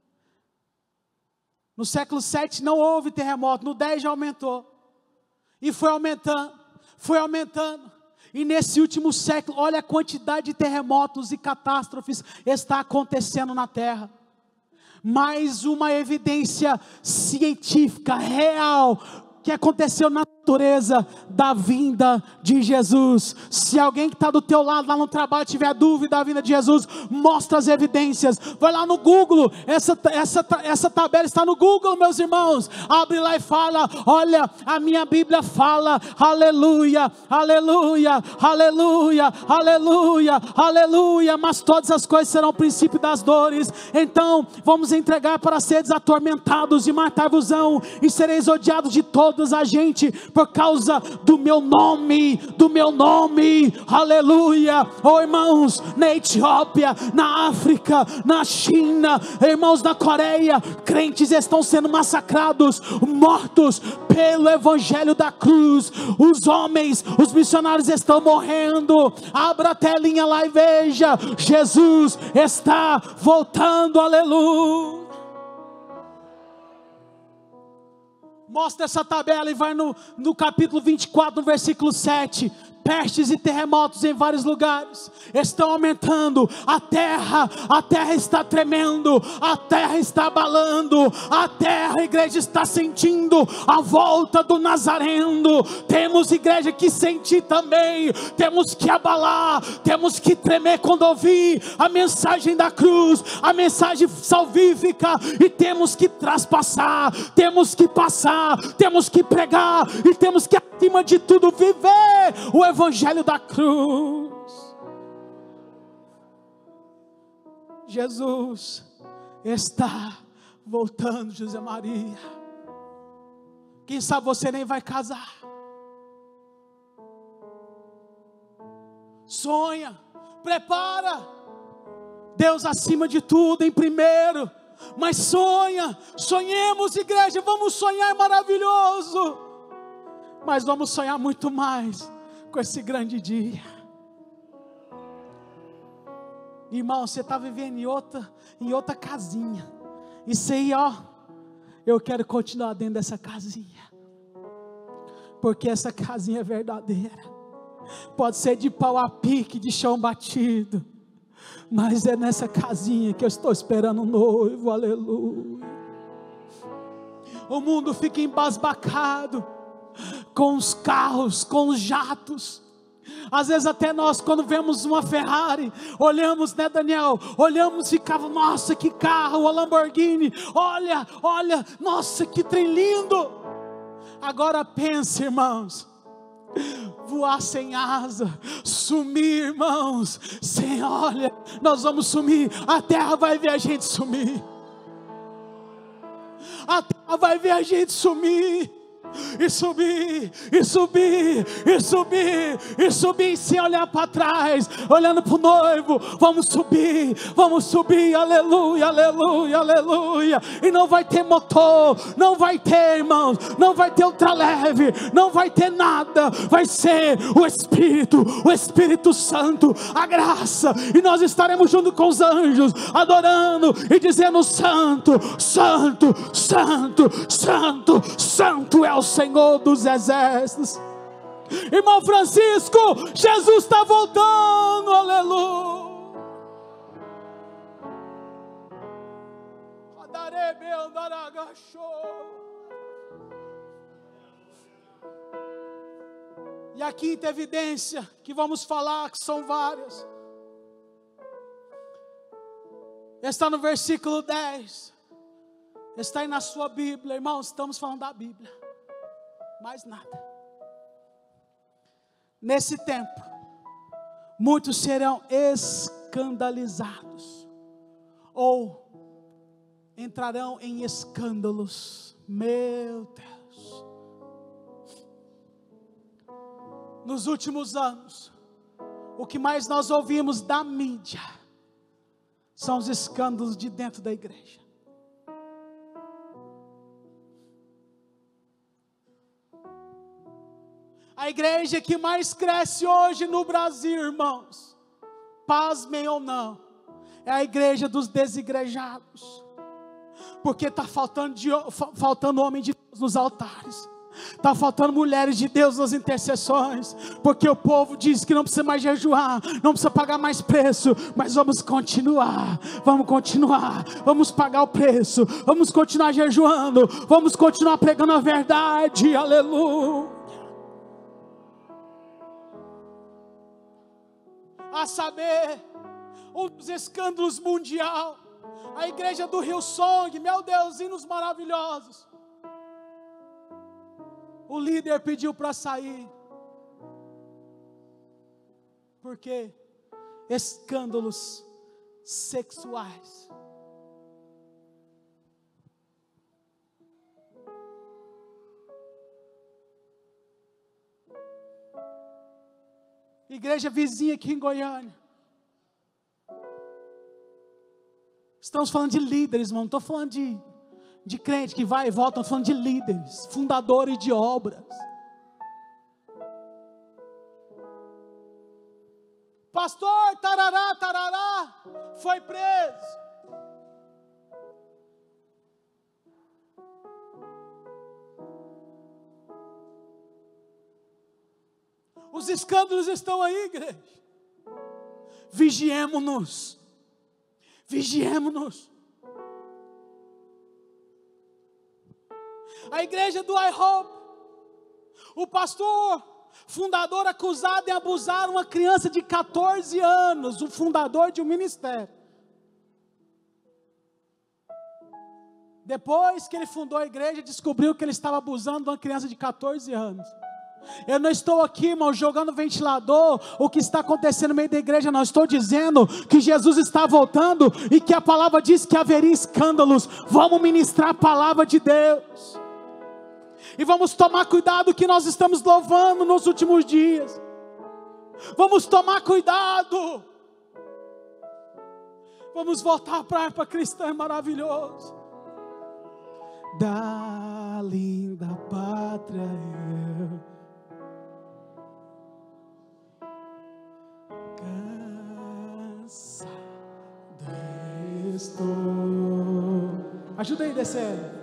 No século sete não houve terremoto. No dez já aumentou. E foi aumentando, foi aumentando. E nesse último século, olha a quantidade de terremotos e catástrofes está acontecendo na Terra. Mais uma evidência científica, real, que aconteceu na natureza da vinda de Jesus. Se alguém que está do teu lado lá no trabalho tiver dúvida da vinda de Jesus, mostra as evidências. Vai lá no Google, essa, essa, essa tabela está no Google, meus irmãos. Abre lá e fala, olha, a minha Bíblia fala, aleluia, aleluia, aleluia, aleluia, aleluia, mas todas as coisas serão o princípio das dores. Então, vamos entregar para seres atormentados e matar-vos-ão, e sereis odiados de todas a gente, por causa do meu nome, do meu nome, aleluia. Oh irmãos, na Etiópia, na África, na China, irmãos, na Coreia, crentes estão sendo massacrados, mortos pelo evangelho da cruz. Os homens, os missionários estão morrendo. Abra a telinha lá e veja, Jesus está voltando, aleluia. Mostra essa tabela e vai no, no capítulo vinte e quatro, no versículo sete. pestes e terremotos em vários lugares estão aumentando, a terra, a terra está tremendo, a terra está abalando, a terra, a igreja está sentindo a volta do Nazareno. Temos igreja que sentir também, temos que abalar, temos que tremer quando ouvir a mensagem da cruz, a mensagem salvífica, e temos que traspassar, temos que passar, temos que pregar, e temos que acima de tudo viver o evangelho da cruz. Jesus está voltando, José Maria. Quem sabe você nem vai casar. Sonha, prepara. Deus acima de tudo, em primeiro. Mas sonha, sonhemos, igreja, vamos sonhar, é maravilhoso. Mas vamos sonhar muito mais com esse grande dia. Irmão, você está vivendo em outra, em outra casinha. Isso aí, ó, eu quero continuar dentro dessa casinha. Porque essa casinha é verdadeira. Pode ser de pau a pique, de chão batido. Mas é nessa casinha que eu estou esperando o noivo, aleluia. O mundo fica embasbacado com os carros, com os jatos. Às vezes até nós, quando vemos uma Ferrari, olhamos, né, Daniel? Olhamos e ficava, nossa, que carro, uma Lamborghini. Olha, olha, nossa, que trem lindo. Agora pense, irmãos, voar sem asa, sumir, irmãos, sem, olha, nós vamos sumir, a terra vai ver a gente sumir. A terra vai ver a gente sumir. E subir, e subir, e subir, e subir, sem olhar para trás, olhando para o noivo. Vamos subir, vamos subir, aleluia, aleluia, aleluia. E não vai ter motor, não vai ter, irmãos, não vai ter ultraleve, não vai ter nada. Vai ser o Espírito, o Espírito Santo, a graça. E nós estaremos junto com os anjos, adorando e dizendo: Santo, Santo, Santo, Santo, Santo é o Senhor dos exércitos. Irmão Francisco, Jesus está voltando, aleluia. E a quinta evidência que vamos falar, que são várias, está no versículo dez. Está aí na sua Bíblia, irmãos, estamos falando da Bíblia. Mais nada. Nesse tempo, muitos serão escandalizados, ou entrarão em escândalos. Meu Deus. Nos últimos anos, o que mais nós ouvimos da mídia são os escândalos de dentro da igreja. A igreja que mais cresce hoje no Brasil, irmãos, pasmem ou não, é a igreja dos desigrejados. Porque está faltando, de, faltando homem de Deus nos altares. Está faltando mulheres de Deus nas intercessões. Porque o povo diz que não precisa mais jejuar, não precisa pagar mais preço. Mas vamos continuar, vamos continuar, vamos pagar o preço, vamos continuar jejuando, vamos continuar pregando a verdade, aleluia. A saber, um dos escândalos mundial, a igreja do Hillsong, meu Deus, hinos maravilhosos. O líder pediu para sair. Por quê? Escândalos sexuais. Igreja vizinha aqui em Goiânia. Estamos falando de líderes, irmão. Não estou falando de, de crente que vai e volta. Estou falando de líderes, fundadores de obras. Pastor, tarará, tarará, foi preso. Os escândalos estão aí, igreja. Vigiemo-nos. Vigiemo-nos. A igreja do I Hope, o pastor fundador acusado em abusar uma criança de quatorze anos, o fundador de um ministério. Depois que ele fundou a igreja, descobriu que ele estava abusando de uma criança de quatorze anos. Eu não estou aqui, irmão, jogando ventilador, o que está acontecendo no meio da igreja, não. Estou dizendo que Jesus está voltando e que a palavra diz que haveria escândalos. Vamos ministrar a palavra de Deus. E vamos tomar cuidado que nós estamos louvando nos últimos dias. Vamos tomar cuidado. Vamos voltar para a harpa cristã, é maravilhoso. Da linda pátria eu cansado estou. Ajuda aí, descer.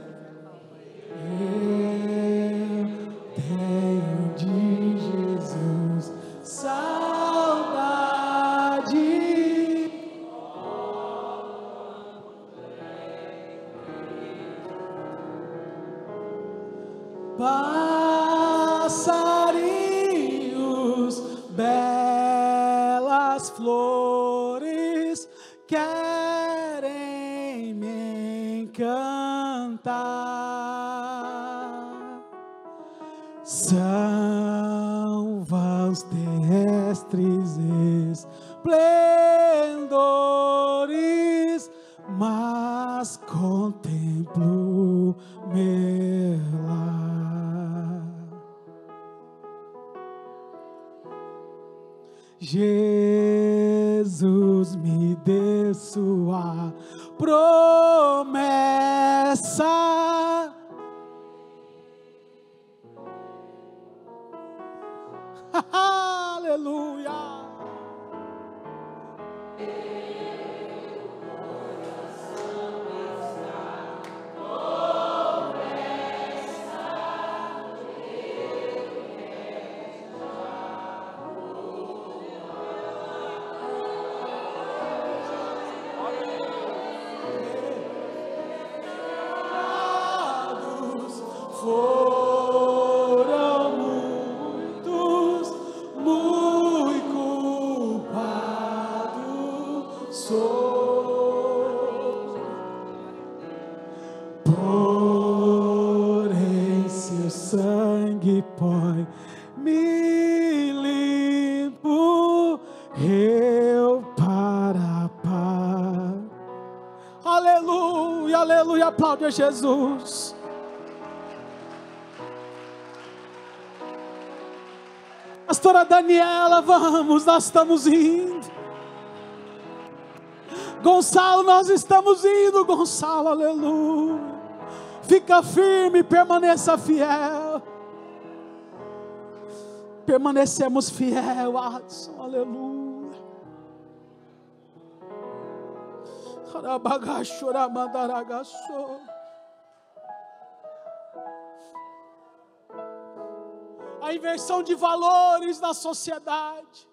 Eu tenho de Jesus saudade. Passarinhos, belas flores querem me encantar. São vãos terrestres esplendores, mas contemplo meu lar. Jesus me deu sua promessa. Aleluia. Foram muitos, muito culpado sou. Porém seu sangue põe me limpo, eu para a paz. Aleluia, aleluia, aplaude a Jesus. Pastora Daniela, vamos, nós estamos indo. Gonçalo, nós estamos indo, Gonçalo, aleluia. Fica firme, permaneça fiel. Permanecemos fiel, Adson, aleluia. A inversão de valores na sociedade.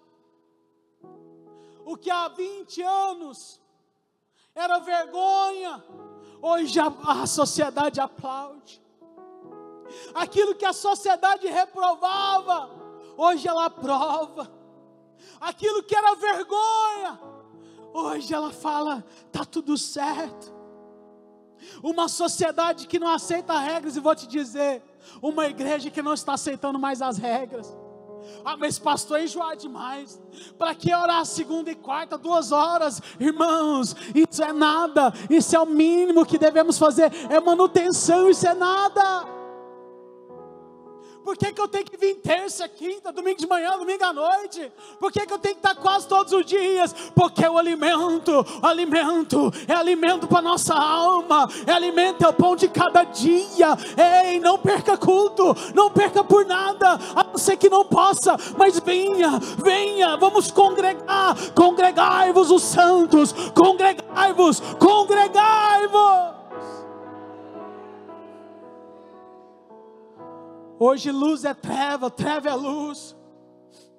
O que há vinte anos era vergonha, hoje a, a sociedade aplaude. Aquilo que a sociedade reprovava, hoje ela aprova. Aquilo que era vergonha, hoje ela fala, está tudo certo. Uma sociedade que não aceita regras, e vou te dizer, uma igreja que não está aceitando mais as regras. Ah, mas pastor, é enjoar demais. Para que orar segunda e quarta, duas horas? Irmãos, isso é nada. Isso é o mínimo que devemos fazer. É manutenção, isso é nada. Por que que eu tenho que vir terça, quinta, domingo de manhã, domingo à noite? Por que que eu tenho que estar quase todos os dias? Porque o alimento, o alimento, é alimento para nossa alma, é alimento, é o pão de cada dia. Ei, não perca culto, não perca por nada, a não ser que não possa, mas venha, venha, vamos congregar, congregai-vos os santos, congregai-vos, congregai-vos. Hoje luz é treva, treva é luz.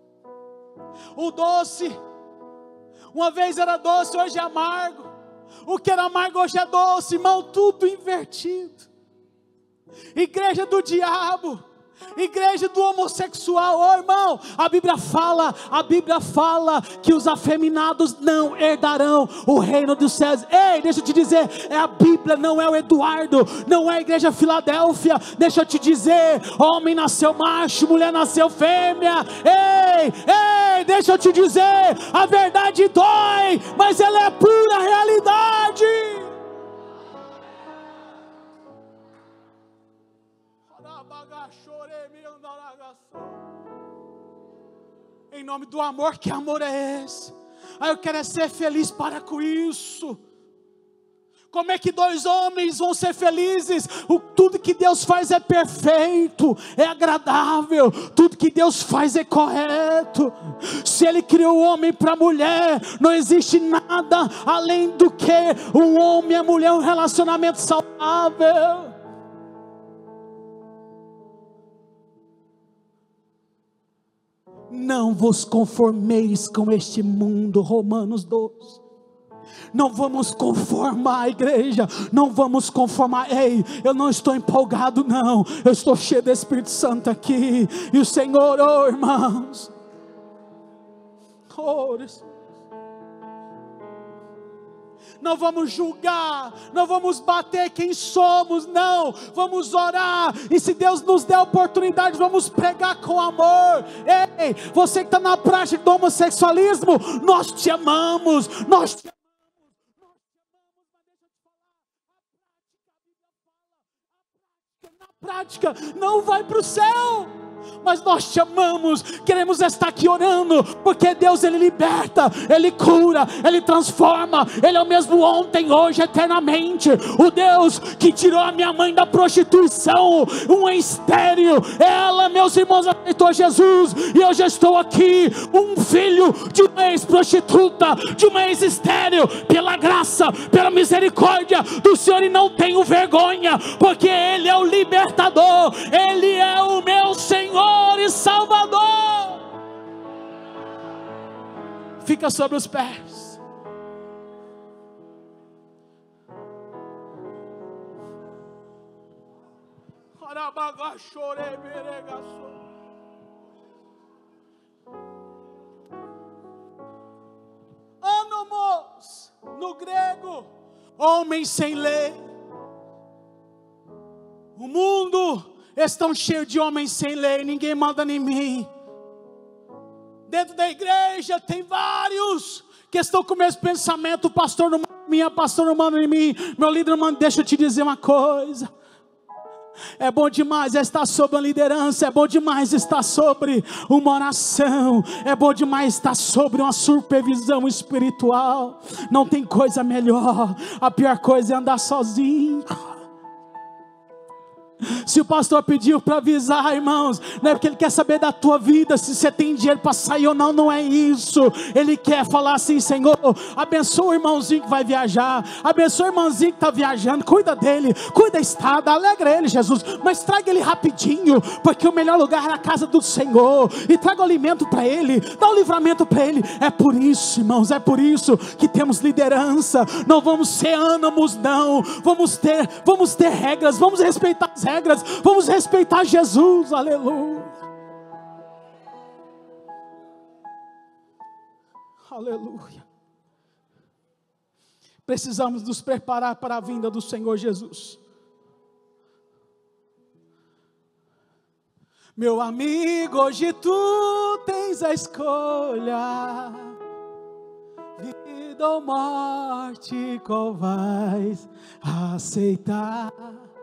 O doce, uma vez era doce, hoje é amargo. O que era amargo hoje é doce, irmão, tudo invertido. Igreja do diabo, igreja do homossexual. Oh, irmão, a Bíblia fala, a Bíblia fala que os afeminados não herdarão o reino dos céus. Ei, deixa eu te dizer, é a Bíblia, não é o Eduardo, não é a igreja Filadélfia. Deixa eu te dizer, homem nasceu macho, mulher nasceu fêmea. Ei, ei, deixa eu te dizer, a verdade dói, mas ela é pura realidade. Em nome do amor, que amor é esse? Ah, eu quero é ser feliz, para com isso. Como é que dois homens vão ser felizes? O, tudo que Deus faz é perfeito, é agradável, tudo que Deus faz é correto. Se Ele criou o homem para a mulher, não existe nada além do que um homem e a mulher, um relacionamento saudável. Não vos conformeis com este mundo, Romanos doze. Não vamos conformar a igreja, não vamos conformar. Ei, eu não estou empolgado não, eu estou cheio do Espírito Santo aqui. E o Senhor, oh irmãos, oh, não vamos julgar, não vamos bater quem somos, não, vamos orar, e se Deus nos der a oportunidade, vamos pregar com amor. Ei, você que está na prática do homossexualismo, nós te amamos, nós te amamos, nós te amamos, mas deixa eu te falar, a prática, a prática não vai para o céu. Mas nós te amamos, queremos estar aqui orando, porque Deus Ele liberta, Ele cura, Ele transforma, Ele é o mesmo ontem, hoje, eternamente. O Deus que tirou a minha mãe da prostituição, uma estéril, ela, meus irmãos, aceitou Jesus, e eu já estou aqui, um filho de uma ex-prostituta, de uma ex-estéril, pela graça, pela misericórdia do Senhor, e não tenho vergonha, porque Ele é o libertador, Ele é o meu Senhor e Salvador. Fica sobre os pés. Anomos, no grego, homem sem lei. O mundo estão cheios de homens sem lei, ninguém manda em mim. Dentro da igreja tem vários que estão com o mesmo pensamento. O pastor não manda em mim, a pastor não manda em mim, meu líder não manda. Deixa eu te dizer uma coisa, é bom demais estar sob a liderança, é bom demais estar sobre uma oração, é bom demais estar sobre uma supervisão espiritual. Não tem coisa melhor. A pior coisa é andar sozinho. Se o pastor pediu para avisar, irmãos, não é porque ele quer saber da tua vida, se você tem dinheiro para sair ou não, não é isso. Ele quer falar assim: Senhor, abençoa o irmãozinho que vai viajar, abençoa o irmãozinho que está viajando, cuida dele, cuida da estrada, alegra ele, Jesus, mas traga ele rapidinho, porque o melhor lugar é a casa do Senhor, e traga o alimento para ele, dá o livramento para ele. É por isso, irmãos, é por isso que temos liderança. Não vamos ser ânimos, não, vamos ter, vamos ter regras, vamos respeitar as regras, vamos respeitar Jesus, aleluia, aleluia. Precisamos nos preparar para a vinda do Senhor Jesus. Meu amigo, hoje tu tens a escolha, vida ou morte, qual vais aceitar?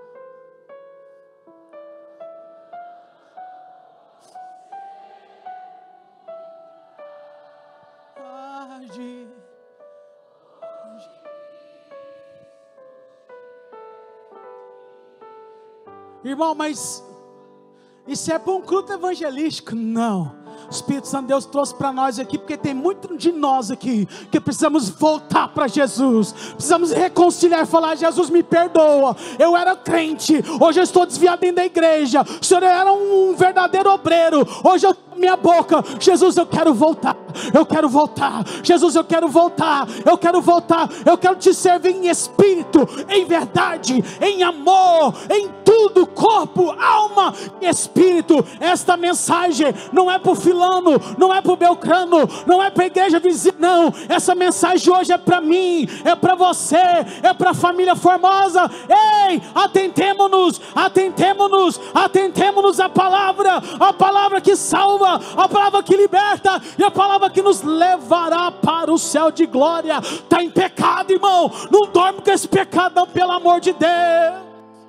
Irmão, mas isso é para um culto evangelístico? Não. O Espírito Santo de Deus trouxe para nós aqui, porque tem muito de nós aqui que precisamos voltar para Jesus, precisamos reconciliar, falar: Jesus, me perdoa, eu era crente, hoje eu estou desviado dentro da igreja, o Senhor era um verdadeiro obreiro, hoje eu estou minha boca: Jesus, eu quero voltar, eu quero voltar, Jesus, eu quero voltar, eu quero voltar, eu quero te servir em espírito, em verdade, em amor, em tudo, corpo, alma e espírito. Esta mensagem não é para o fulano, não é para o belcrano, não é para a igreja vizinha, não. Essa mensagem hoje é para mim, é para você, é para a família Formosa. Ei, atentemo-nos, atentemo-nos, atentemo-nos à palavra, a palavra que salva, a palavra que liberta e a palavra que nos levará para o céu de glória. Está em pecado, irmão, não dorme com esse pecado não, pelo amor de Deus.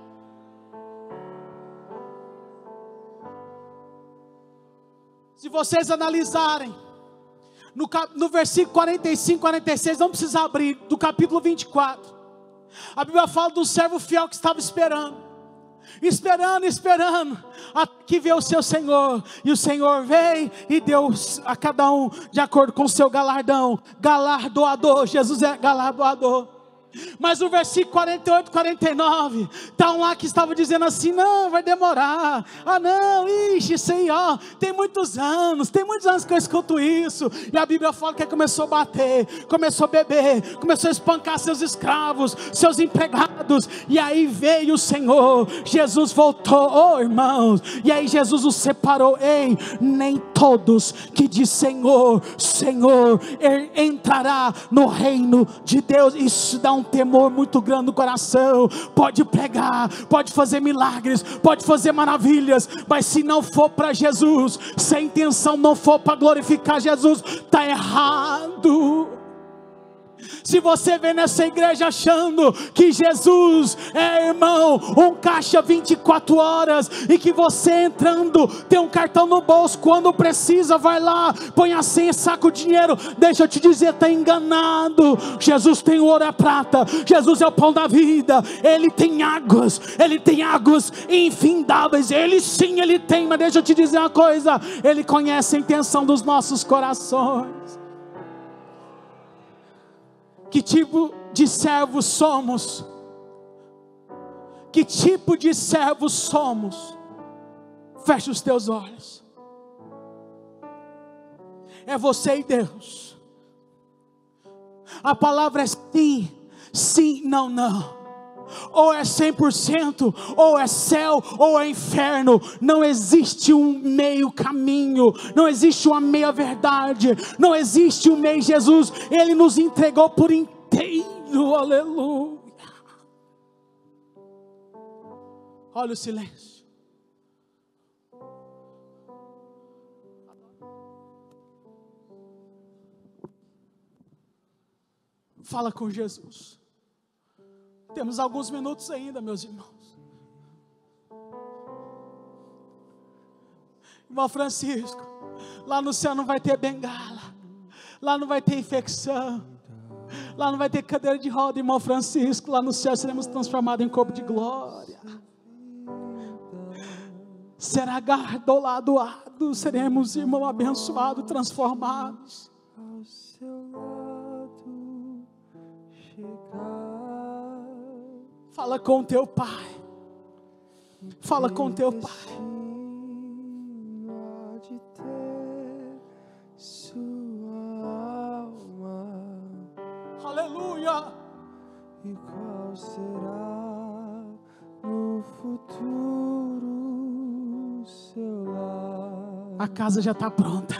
Se vocês analisarem no, no versículo quarenta e cinco, quarenta e seis, não precisa abrir, do capítulo vinte e quatro, a Bíblia fala do servo fiel que estava esperando, esperando, esperando, até que veio o seu Senhor, e o Senhor veio e deu a cada um de acordo com o seu galardão. Galardoador, Jesus é galardoador. Mas no versículo quarenta e oito, quarenta e nove, está um lá que estava dizendo assim: não, vai demorar, ah não, ixi, isso aí ó, tem muitos anos, tem muitos anos que eu escuto isso. E a Bíblia fala que começou a bater, começou a beber, começou a espancar seus escravos, seus empregados. E aí veio o Senhor, Jesus voltou, oh irmãos, e aí Jesus os separou. Ei, nem todos que diz Senhor, Senhor, entrará no reino de Deus. Isso dá um temor muito grande no coração. Pode pregar, pode fazer milagres, pode fazer maravilhas, mas se não for para Jesus, se a intenção não for para glorificar Jesus, está errado. Se você vem nessa igreja achando que Jesus é, irmão, um caixa vinte e quatro horas, e que você entrando tem um cartão no bolso, quando precisa vai lá, põe a senha, saca o dinheiro, deixa eu te dizer, está enganado. Jesus tem o ouro e a prata, Jesus é o pão da vida, Ele tem águas, Ele tem águas infindáveis, Ele sim, Ele tem. Mas deixa eu te dizer uma coisa, Ele conhece a intenção dos nossos corações. Que tipo de servos somos? Que tipo de servos somos? Feche os teus olhos. É você e Deus. A palavra é sim, sim, não, não. Ou é cem por cento, ou é céu, ou é inferno. Não existe um meio caminho, não existe uma meia verdade, não existe um meio. Jesus, Ele nos entregou por inteiro, aleluia. Olha o silêncio. Fala com Jesus. Temos alguns minutos ainda, meus irmãos. Irmão Francisco, lá no céu não vai ter bengala, lá não vai ter infecção, lá não vai ter cadeira de roda, irmão Francisco. Lá no céu seremos transformados em corpo de glória. Será galardoado, seremos, irmão, abençoados, transformados. Ao seu lado chegar. Fala com teu Pai. Fala com teu Pai. De ter sua alma. Aleluia. E qual será no futuro seu lar? A casa já está pronta.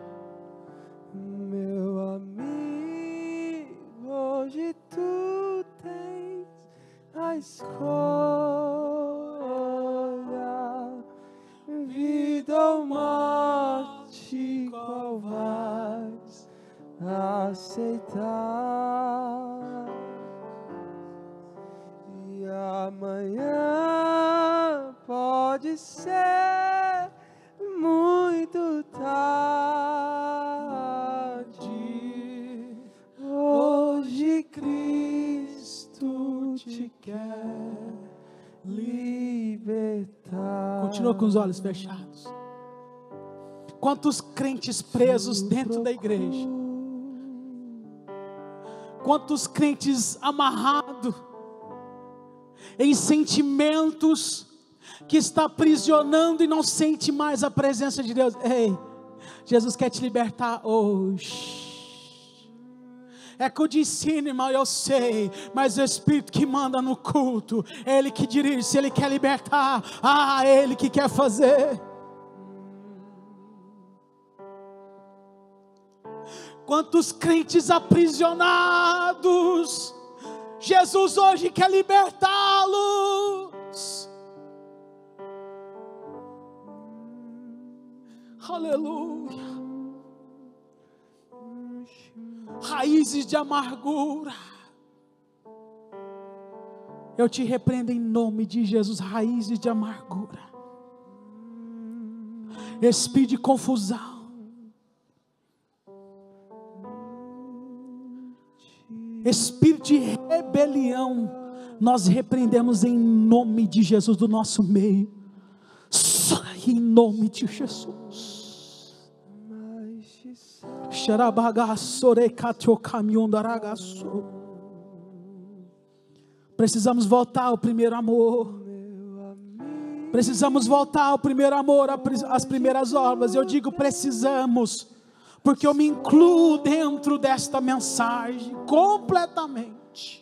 Meu amigo, hoje tu tens a escolha, vida ou morte, qual vais aceitar? E amanhã pode ser muito tarde. Hoje Cristo te quer libertar. Continua com os olhos fechados. Quantos crentes presos dentro da igreja? Quantos crentes amarrados em sentimentos, que está aprisionando e não sente mais a presença de Deus? Ei, Jesus quer te libertar hoje. É que o de ensino, irmão, eu sei, mas o Espírito que manda no culto, é Ele que dirige. Se Ele quer libertar, ah, é Ele que quer fazer. Quantos crentes aprisionados, Jesus hoje quer libertá-los. Aleluia. Raízes de amargura, eu te repreendo em nome de Jesus. Raízes de amargura, espírito de confusão, espírito de rebelião, nós repreendemos em nome de Jesus do nosso meio. Sai em nome de Jesus. Precisamos voltar ao primeiro amor. Precisamos voltar ao primeiro amor, às primeiras obras. Eu digo precisamos, porque eu me incluo dentro desta mensagem completamente.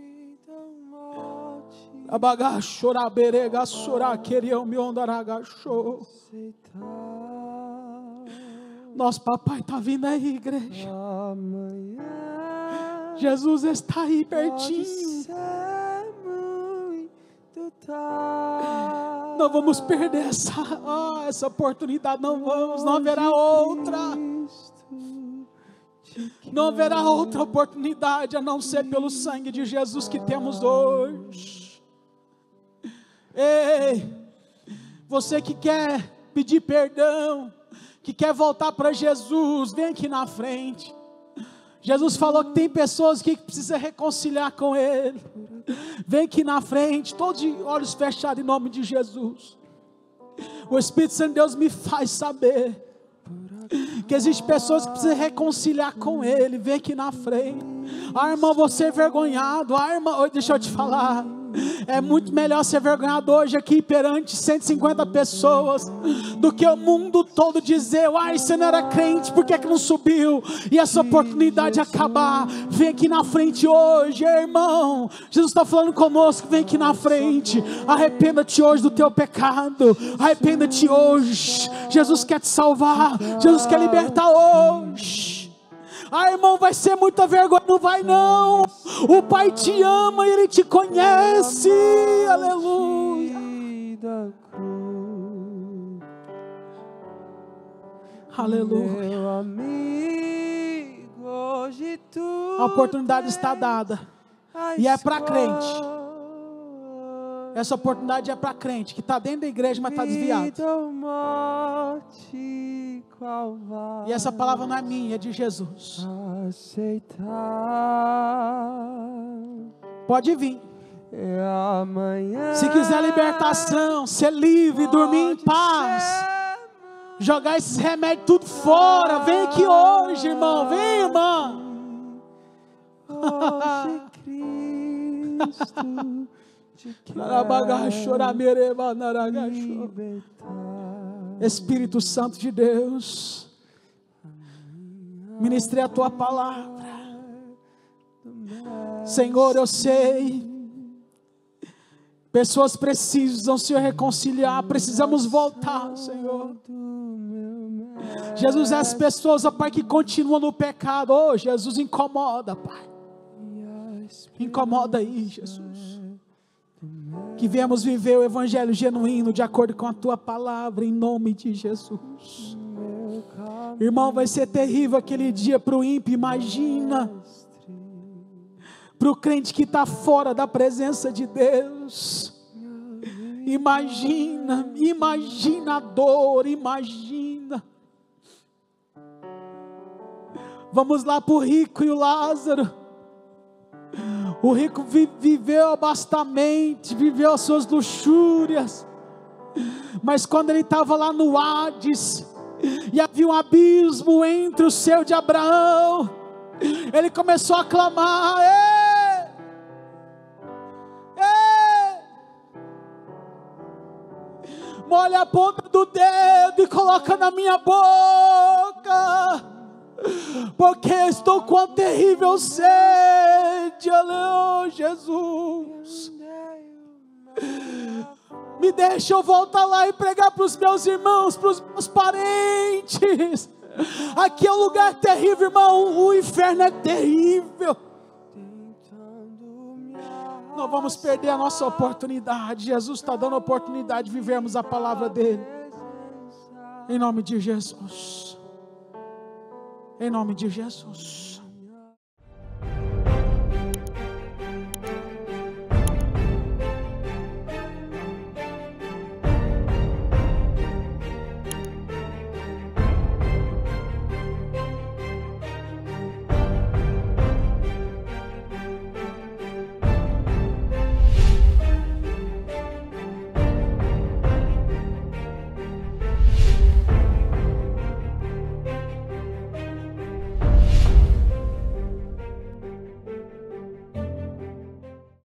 Nosso papai está vindo aí, igreja. Jesus está aí pertinho. Não vamos perder essa, oh, essa oportunidade. Não vamos, não haverá outra. Não haverá outra oportunidade a não ser pelo sangue de Jesus que temos hoje. Ei, você que quer pedir perdão, que quer voltar para Jesus, vem aqui na frente. Jesus falou que tem pessoas que precisam reconciliar com Ele. Vem aqui na frente, todos de olhos fechados em nome de Jesus. O Espírito Santo de Deus me faz saber que existem pessoas que precisam reconciliar com Ele. Vem aqui na frente. Ah, irmão, você é envergonhado. Ah, irmão, deixa eu te falar. É muito melhor ser vergonhado hoje aqui perante cento e cinquenta pessoas do que o mundo todo dizer: ai, você não era crente, por que que não subiu? E essa oportunidade acabar. Vem aqui na frente hoje, irmão. Jesus está falando conosco. Vem aqui na frente. Arrependa-te hoje do teu pecado. Arrependa-te hoje. Jesus quer te salvar. Jesus quer libertar hoje. Ah, irmão, vai ser muita vergonha. Não vai não. O Pai te ama e Ele te conhece. Aleluia. Aleluia. A oportunidade está dada. E é para crente. Essa oportunidade é para crente que está dentro da igreja, mas está desviado. E essa palavra não é minha, é de Jesus. Pode vir. Se quiser libertação, ser livre, dormir em paz, jogar esses remédios tudo fora, vem aqui hoje, irmão. Vem, irmã. Espírito Santo de Deus, ministrei a tua palavra. Senhor, eu sei, pessoas precisam se reconciliar, precisamos voltar, Senhor. Jesus, as pessoas, ó Pai, que continuam no pecado, oh Jesus, incomoda, Pai, incomoda aí, Jesus. Que viemos viver o evangelho genuíno de acordo com a tua palavra, em nome de Jesus. Irmão, vai ser terrível aquele dia para o ímpio. Imagina para o crente que está fora da presença de Deus. Imagina, imagina a dor, imagina. Vamos lá para o rico e o Lázaro. O rico vi, viveu abastamente, viveu as suas luxúrias, mas quando ele estava lá no Hades, e havia um abismo entre o céu de Abraão, ele começou a clamar: Ei! Ei! molha a ponta do dedo e coloca na minha boca, porque estou com a terrível sede. Aleluia, Jesus. Me deixa eu voltar lá e pregar para os meus irmãos, para os meus parentes. Aqui é um lugar terrível, irmão. O inferno é terrível. Não vamos perder a nossa oportunidade. Jesus está dando a oportunidade de vivermos a palavra dele. Em nome de Jesus. Em nome de Jesus.